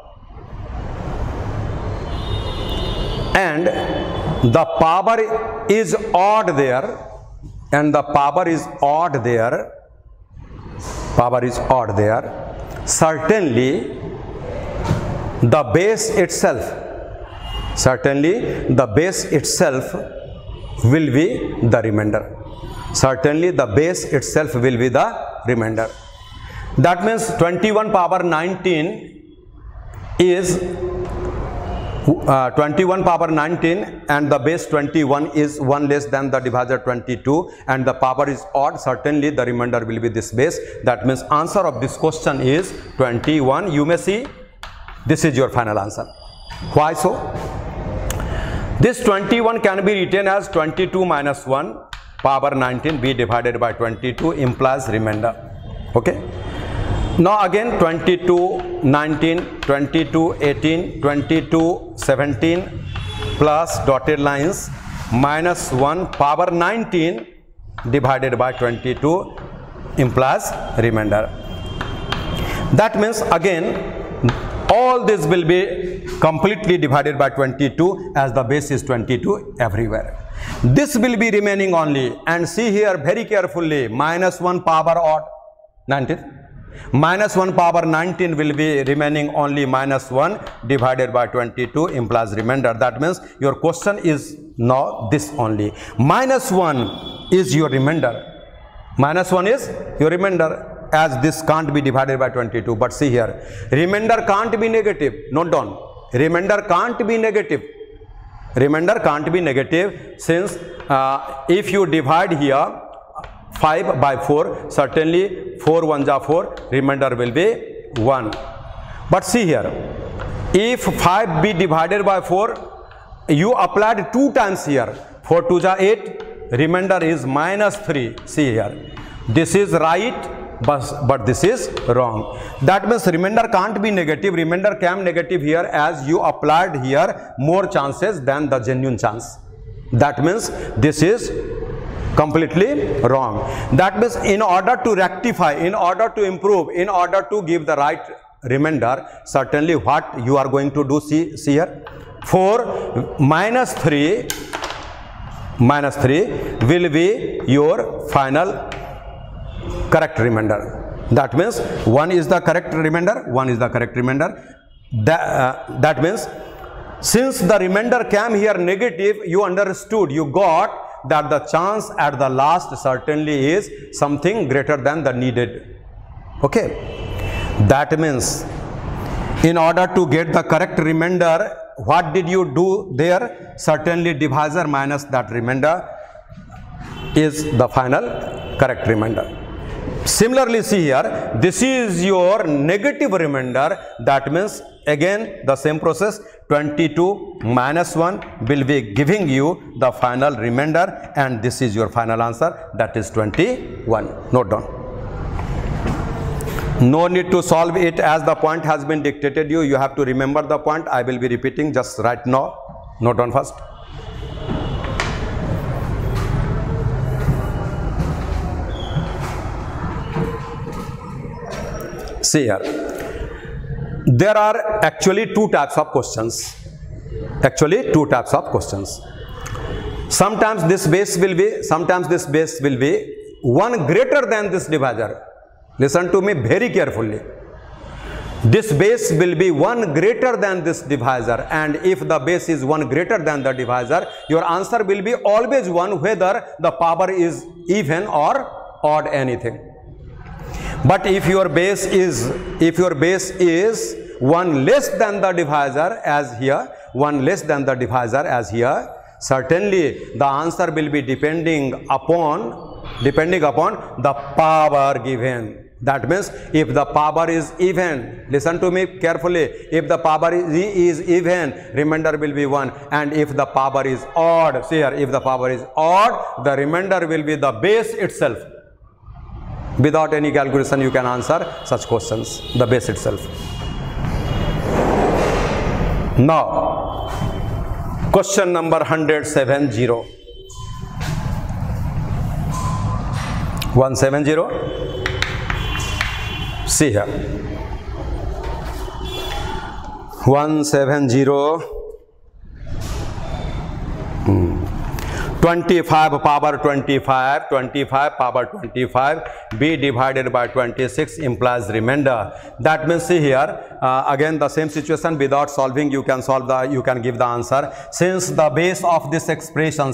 S1: and the power is odd there, and the power is odd there, power is odd there, certainly the base itself, certainly the base itself will be the remainder. Certainly the base itself will be the remainder. That means 21 power 19 is 21 power 19 and the base 21 is 1 less than the divisor 22 and the power is odd. Certainly the remainder will be this base. That means answer of this question is 21. You may see this is your final answer. Why so? This 21 can be written as 22 minus 1 power 19 be divided by 22 implies remainder. Okay. Now again 22 19 22 18 22 17 plus dotted lines minus 1 power 19 divided by 22 implies remainder. That means again all this will be completely divided by 22 as the base is 22 everywhere. This will be remaining only, and see here very carefully, minus 1 power odd 19. Minus 1 power 19 will be remaining only, minus 1 divided by 22 implies remainder. That means your question is now this only. Minus 1 is your remainder. Minus 1 is your remainder, as this can't be divided by 22. But see here, remainder can't be negative. Note down, remainder can't be negative. Remainder can't be negative, since if you divide here 5 by 4, certainly 4 1s are 4, remainder will be 1. But see here, if 5 be divided by 4, you applied 2 times here, 4 2s are 8, remainder is minus 3. See here, this is right, but this is wrong. That means remainder can't be negative. Remainder came negative here as you applied here more chances than the genuine chance. That means this is completely wrong. That means in order to rectify, in order to improve, in order to give the right remainder, certainly what you are going to do, see here, 4 minus 3 will be your final correct remainder. That means 1 is the correct remainder, 1 is the correct remainder. That means since the remainder came here negative, you understood, you got that the chance at the last certainly is something greater than the needed. Okay. That means in order to get the correct remainder, what did you do there? Certainly divisor minus that remainder is the final correct remainder. Similarly, see here, this is your negative remainder. That means again the same process, 22 minus 1 will be giving you the final remainder, and this is your final answer, that is 21. Note down. No need to solve it as the point has been dictated you. You have to remember the point. I will be repeating just right now. Note down first. See here, there are actually 2 types of questions. Actually 2 types of questions. Sometimes this base will be, sometimes this base will be 1 greater than this divisor. Listen to me very carefully. This base will be 1 greater than this divisor, and if the base is 1 greater than the divisor, your answer will be always 1, whether the power is even or odd anything. But if your base is 1 less than the divisor as here, 1 less than the divisor as here, certainly the answer will be depending upon the power given. That means if the power is even, listen to me carefully, if the power is even, remainder will be 1, and if the power is odd, see here, if the power is odd, the remainder will be the base itself. Without any calculation, you can answer such questions, the base itself. Now, question number 170. 170. See here. 170. 25 power 25, 25 power 25, b divided by 26 implies remainder. That means, see here, again the same situation. Without solving, you can give the answer. Since the base of this expression,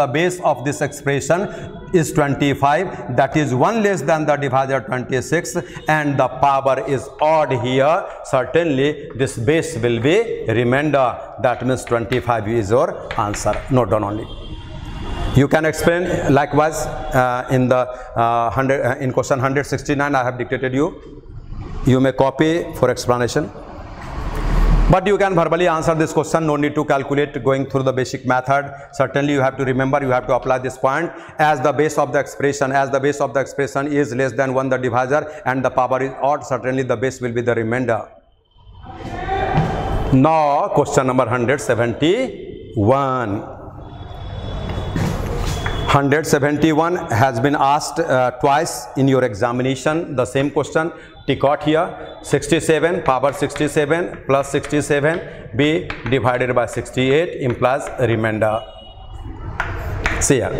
S1: is 25, that is 1 less than the divisor 26, and the power is odd here, certainly this base will be remainder. That means 25 is your answer. Note down only. You can explain likewise in the in question 169. I have dictated you. You may copy for explanation. But you can verbally answer this question. No need to calculate going through the basic method. Certainly you have to remember, you have to apply this point. As the base of the expression is less than 1 the divisor and the power is odd, certainly the base will be the remainder. Now question number 171. 171 has been asked twice in your examination. The same question. Tick out here. 67 power 67 plus 67 b divided by 68 implies remainder. See here.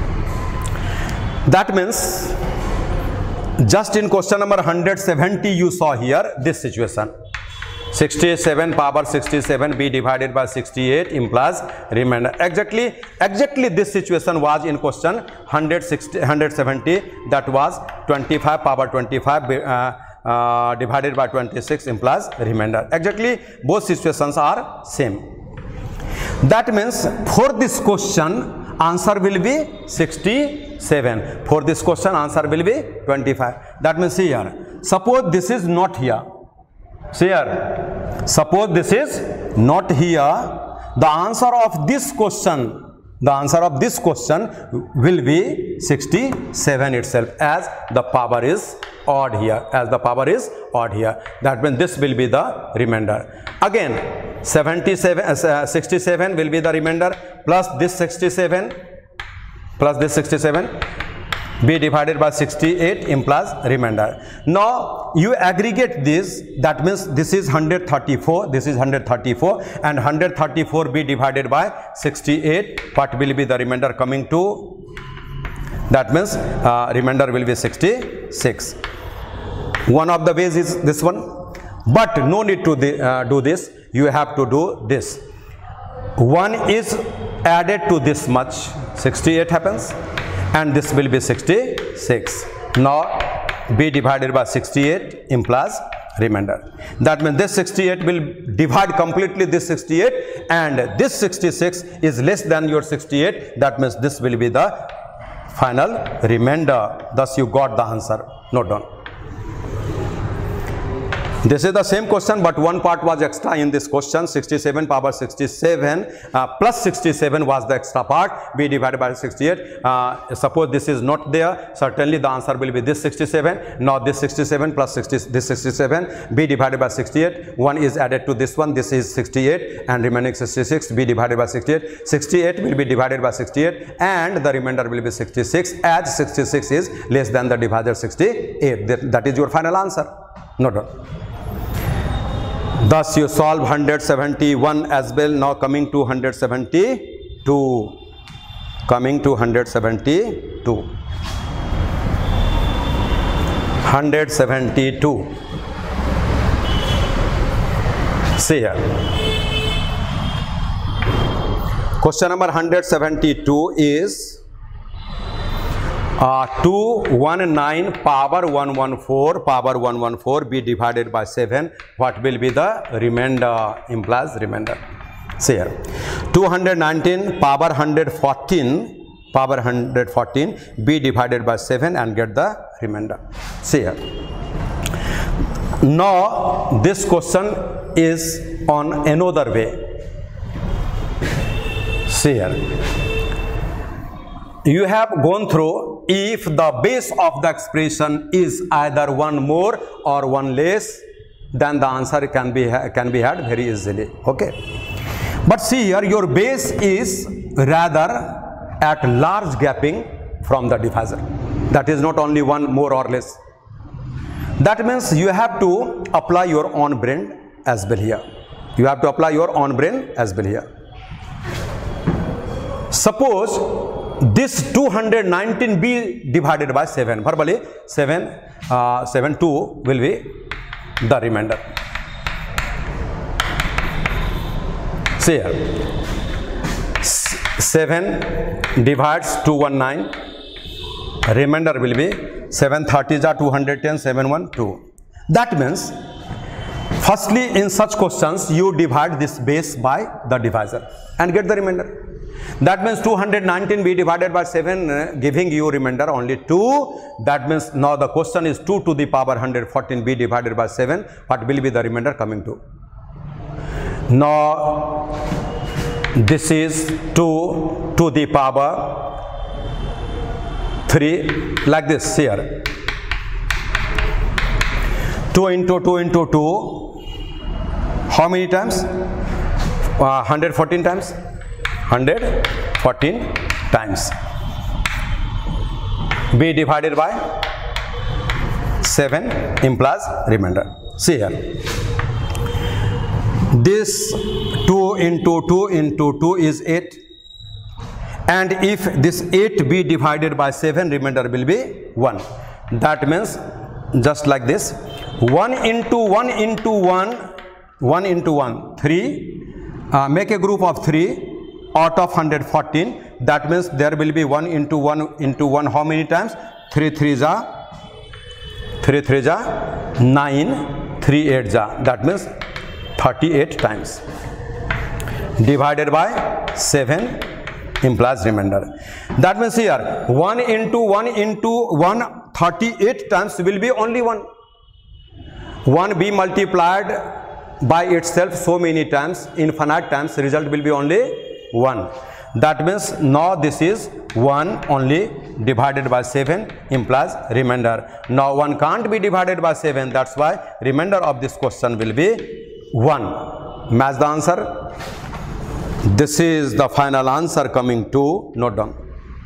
S1: That means just in question number 170 you saw here this situation. 67 power 67 b divided by 68 implies remainder. Exactly this situation was in question 170. That was 25 power 25 divided by 26 implies remainder. Exactly both situations are same. That means for this question answer will be 67. For this question answer will be 25. That means here, suppose this is not here. See here, suppose this is not here, the answer of this question will be 67 itself, as the power is odd here, That means this will be the remainder. Again 67 will be the remainder, plus this 67 b divided by 68 implies remainder. Now you aggregate this, that means this is 134, and 134 b divided by 68, what will be the remainder coming to? That means remainder will be 66. One of the ways is this one, but no need to do this. You have to do this. 1 is added to this much, 68 happens, and this will be 66. Now b divided by 68 implies remainder. That means this 68 will divide completely this 68, and this 66 is less than your 68. That means this will be the final remainder. Thus you got the answer. Note down. This is the same question, but one part was extra in this question. 67 power 67 plus 67 was the extra part, b divided by 68. Suppose this is not there, certainly the answer will be this 67. Now this 67 plus this 67, b divided by 68. 1 is added to this one, this is 68, and remaining 66, b divided by 68. 68 will be divided by 68, and the remainder will be 66, as 66 is less than the divisor 68. That is your final answer. Note down. Thus you solve 171 as well. Now coming to 172. Coming to 172. 172. See here. Question number 172 is 219 power 114 be divided by 7. What will be the remainder? Implies remainder. See here. 219 power 114 be divided by 7 and get the remainder. See here. Now this question is on another way. See here. You have gone through if the base of the expression is either one more or one less, then the answer can be had very easily. Okay, but see here, your base is rather at large gapping from the divisor. That is not only one more or less. That means you have to apply your own brain as well here. You have to apply your own brain as well here. Suppose this 219 be divided by 7. Verbally 7, 2 will be the remainder. See here, 7 divides 219, remainder will be 730 is 210, 712. That means firstly in such questions you divide this base by the divisor and get the remainder. That means 219 be divided by 7 giving you remainder only 2. That means now the question is 2 to the power 114 be divided by 7. What will be the remainder coming to? Now this is 2 to the power 3, like this here. 2 into 2 into 2, how many times? 114 times. 114 times. B divided by 7 implies remainder. See here, this 2 into 2 into 2 is 8, and if this 8 be divided by 7, remainder will be 1. That means just like this, 1 into 1 into 1, 1 into 1, 3, make a group of 3 out of 114. That means there will be 1 into 1 into 1, how many times? 3 3 ja 9, 3 8 ja, that means 38 times. Divided by 7 implies remainder. That means here 1 into 1 into 1, 38 times will be only 1. 1 be multiplied by itself so many times, infinite times, result will be only 1. That means now this is 1 only divided by 7 implies remainder. Now 1 can't be divided by 7, that's why remainder of this question will be 1. Match the answer. This is the final answer coming to, note down.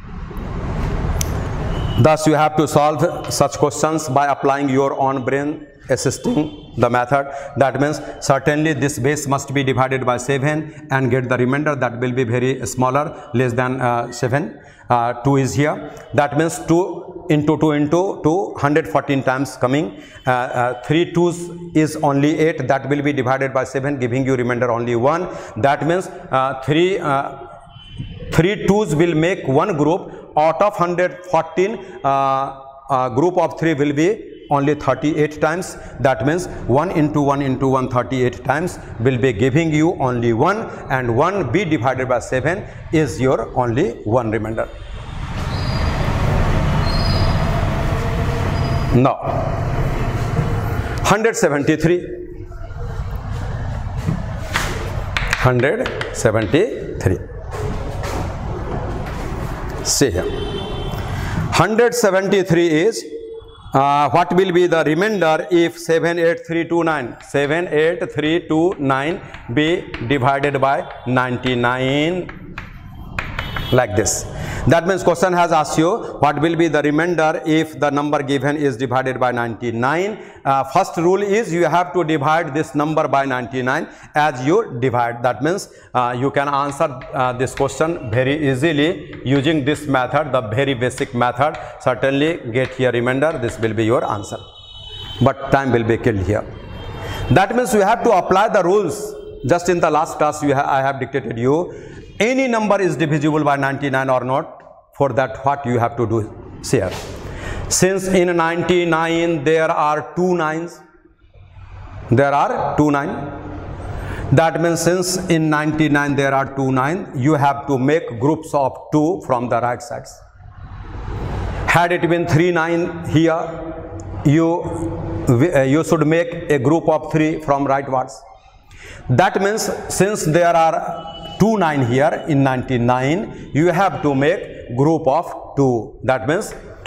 S1: Thus you have to solve such questions by applying your own brain, assisting the method. That means certainly this base must be divided by 7 and get the remainder, that will be very smaller, less than 7. 2 is here. That means 2 into 2 into 2, 114 times coming. 3 2s is only 8, that will be divided by 7 giving you remainder only 1. That means 3 2s will make one group. Out of 114, group of 3 will be only 38 times. That means 1 into 1 into 1, 38 times will be giving you only 1, and 1 be divided by 7 is your only 1 remainder. Now 173. 173. See here, 173 is what will be the remainder if 78329, 78329 be divided by 99, like this. That means question has asked you what will be the remainder if the number given is divided by 99. First rule is you have to divide this number by 99 as you divide. That means you can answer this question very easily using this method, the very basic method. Certainly get here remainder, this will be your answer, but time will be killed here. That means you have to apply the rules. Just in the last class I have dictated you, any number is divisible by 99 or not. For that, what you have to do? See here, since in 99 there are 2 9s, there are 2 9. That means since in 99 there are 2 9, you have to make groups of 2 from the right sides. Had it been 3 9 here, you should make a group of 3 from rightwards. That means since there are 2 9 here in 99, you have to make group of 2. That means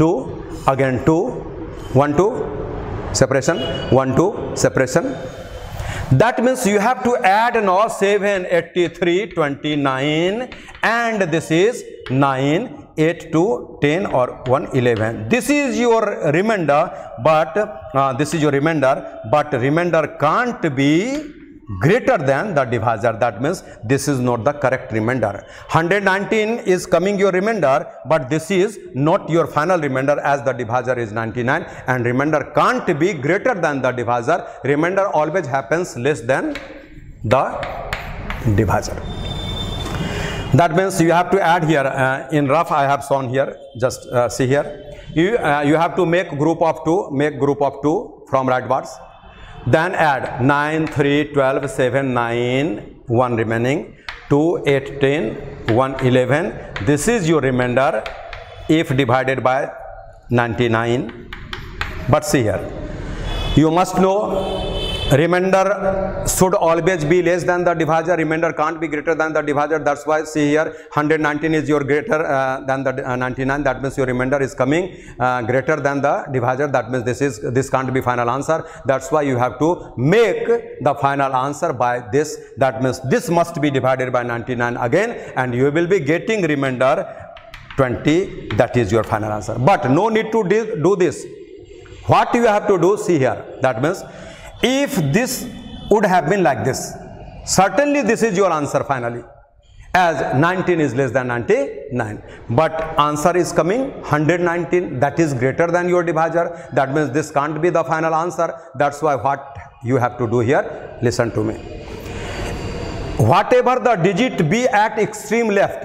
S1: 2, again 2, 1, 2, separation, 1, 2, separation. That means you have to add now 7, 83, 29, and this is 9, 8, 2, 10 or 1, 11. This is your remainder, but remainder can't be greater than the divisor. That means this is not the correct remainder. 119 is coming your remainder, but this is not your final remainder, as the divisor is 99, and remainder can't be greater than the divisor. Remainder always happens less than the divisor. That means you have to add here, in rough I have shown here, just see here. You have to make group of 2, from rightwards. Then add 9, 3, 12, 7, 9, 1 remaining, 2, 8, 10, 1, 11. This is your remainder if divided by 99. But see here, you must know remainder should always be less than the divisor. Remainder can't be greater than the divisor. That's why see here 119 is your greater than the 99. That means your remainder is coming greater than the divisor. That means this can't be final answer. That's why you have to make the final answer by this. That means this must be divided by 99 again, and you will be getting remainder 20. That is your final answer. But no need to do this. What you have to do, see here. That means if this would have been like this, certainly this is your answer finally, as 19 is less than 99. But answer is coming 119, that is greater than your divisor. That means this can't be the final answer. That's why what you have to do here, listen to me. Whatever the digit be at extreme left,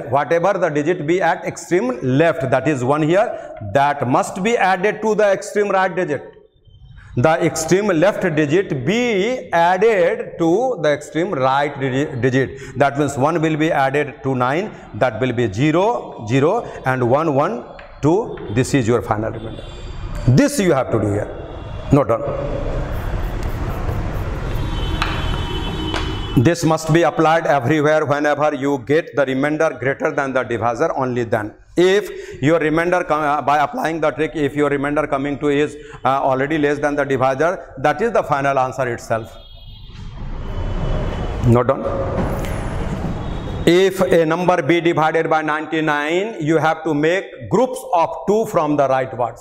S1: that is 1 here, that must be added to the extreme right digit. The extreme left digit be added to the extreme right digit. That means 1 will be added to 9. That will be 0, 0, and 1, 1, 2. This is your final remainder. This you have to do here. Note down. This must be applied everywhere. Whenever you get the remainder greater than the divisor, only then. If your remainder, by applying the trick, if your remainder coming to is already less than the divisor, that is the final answer itself. Note down. If a number be divided by 99, you have to make groups of 2 from the rightwards.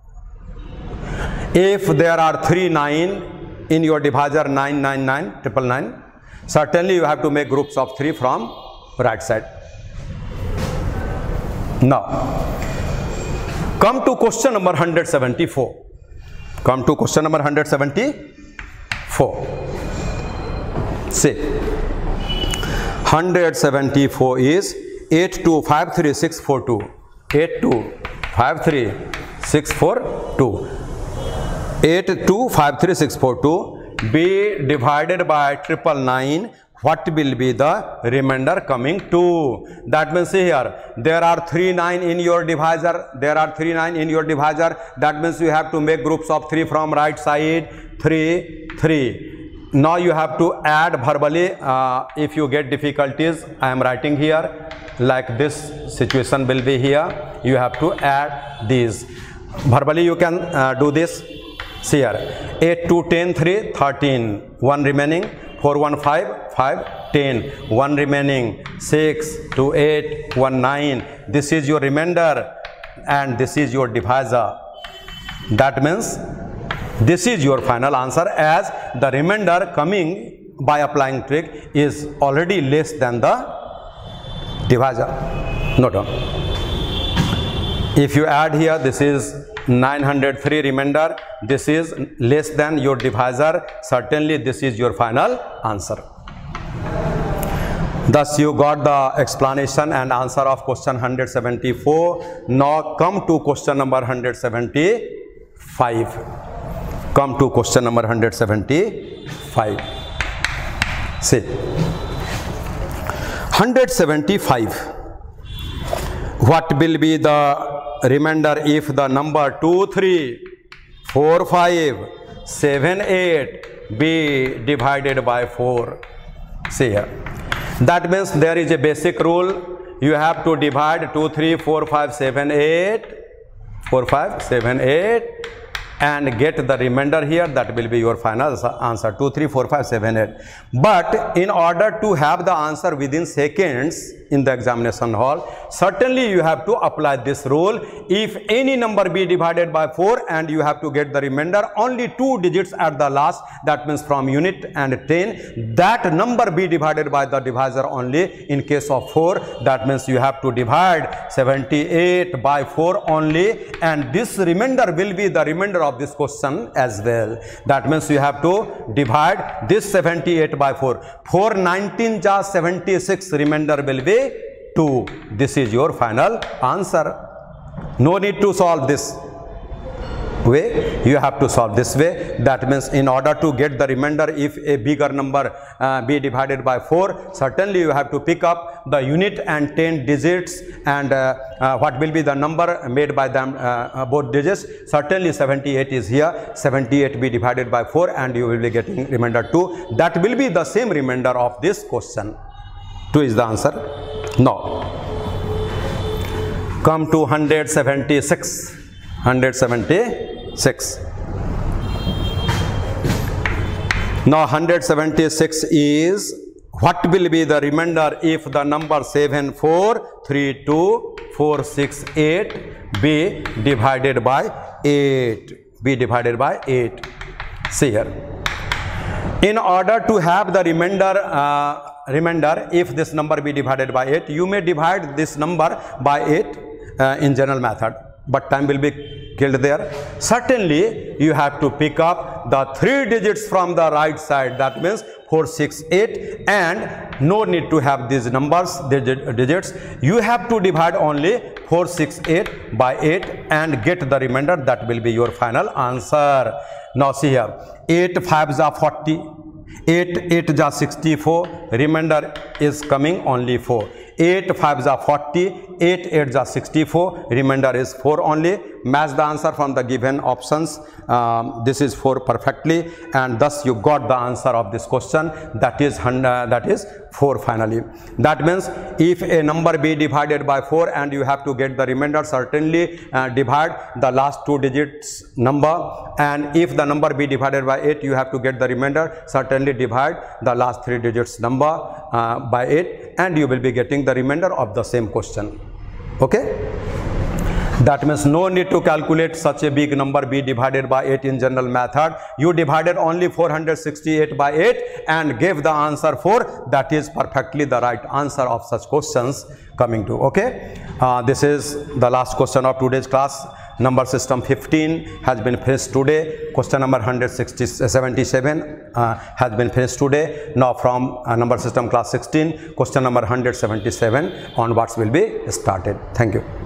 S1: If there are 3 9 in your divisor, 999, 999, certainly you have to make groups of 3 from right side. Now, come to question number 174. Come to question number 174. See, 174 is 8253642. 8253642. 8253642 be divided by 999. What will be the remainder coming to? That means see here, there are 3 9 in your divisor. That means you have to make groups of 3 from right side. 3, 3. Now you have to add verbally. If you get difficulties, I am writing here. Like this situation will be here. You have to add these. Verbally you can do this. See here, 8 2 10 3 13. 1 remaining. 4 1 5 5 10. 1 remaining. 6 2 8 1 9. This is your remainder and this is your divisor. That means this is your final answer, as the remainder coming by applying trick is already less than the divisor. Note down. If you add here, this is 903 remainder, this is less than your divisor, certainly this is your final answer. Thus you got the explanation and answer of question 174. Now come to question number 175. Come to question number 175. See, 175. What will be the remainder if the number 2 3 4 5 7 8 be divided by 4? See here. That means there is a basic rule. You have to divide 2 3 4 5 7 8 4 5 7 8 and get the remainder here. That will be your final answer, 2 3 4 5 7 8. But in order to have the answer within seconds in the examination hall, certainly you have to apply this rule. If any number be divided by 4 and you have to get the remainder only 2 digits at the last, that means from unit and 10, that number be divided by the divisor only. In case of 4, that means you have to divide 78 by 4 only, and this remainder will be the remainder of this question as well. That means you have to divide this 78 by 4. 4 19 ja 76, remainder will be 2. This is your final answer. No need to solve this way, you have to solve this way. That means in order to get the remainder, if a bigger number be divided by 4, certainly you have to pick up the unit and 10 digits, and what will be the number made by them both digits. Certainly 78 is here, 78 be divided by 4 and you will be getting remainder 2. That will be the same remainder of this question. 2 is the answer. Now come to 176. 176. Now 176 is, what will be the remainder if the number 7 4 3 2 4 6 8 be divided by 8? Be divided by 8. See here. In order to have the remainder, if this number be divided by 8, you may divide this number by 8 in general method, but time will be killed there. Certainly you have to pick up the 3 digits from the right side, that means 4 6 8, and no need to have these numbers digits. You have to divide only 4 6 8 by 8 and get the remainder. That will be your final answer. Now see here, 8 5s are 40, 8 8 are 64, remainder is coming only 4. 8 5s are 40, 8 8s are 64, remainder is 4 only. Match the answer from the given options. This is 4 perfectly, and thus you got the answer of this question, that is 4 finally. That means if a number be divided by 4 and you have to get the remainder, certainly divide the last 2 digits number, and if the number be divided by 8, you have to get the remainder, certainly divide the last 3 digits number by 8 and you will be getting the remainder of the same question. Okay? That means no need to calculate such a big number be divided by 8 in general method. You divided only 468 by 8 and gave the answer 4. That is perfectly the right answer of such questions coming to. Okay, this is the last question of today's class. Number system 15 has been finished today. Question number 177 has been finished today. Now from number system class 16, question number 177 onwards will be started. Thank you.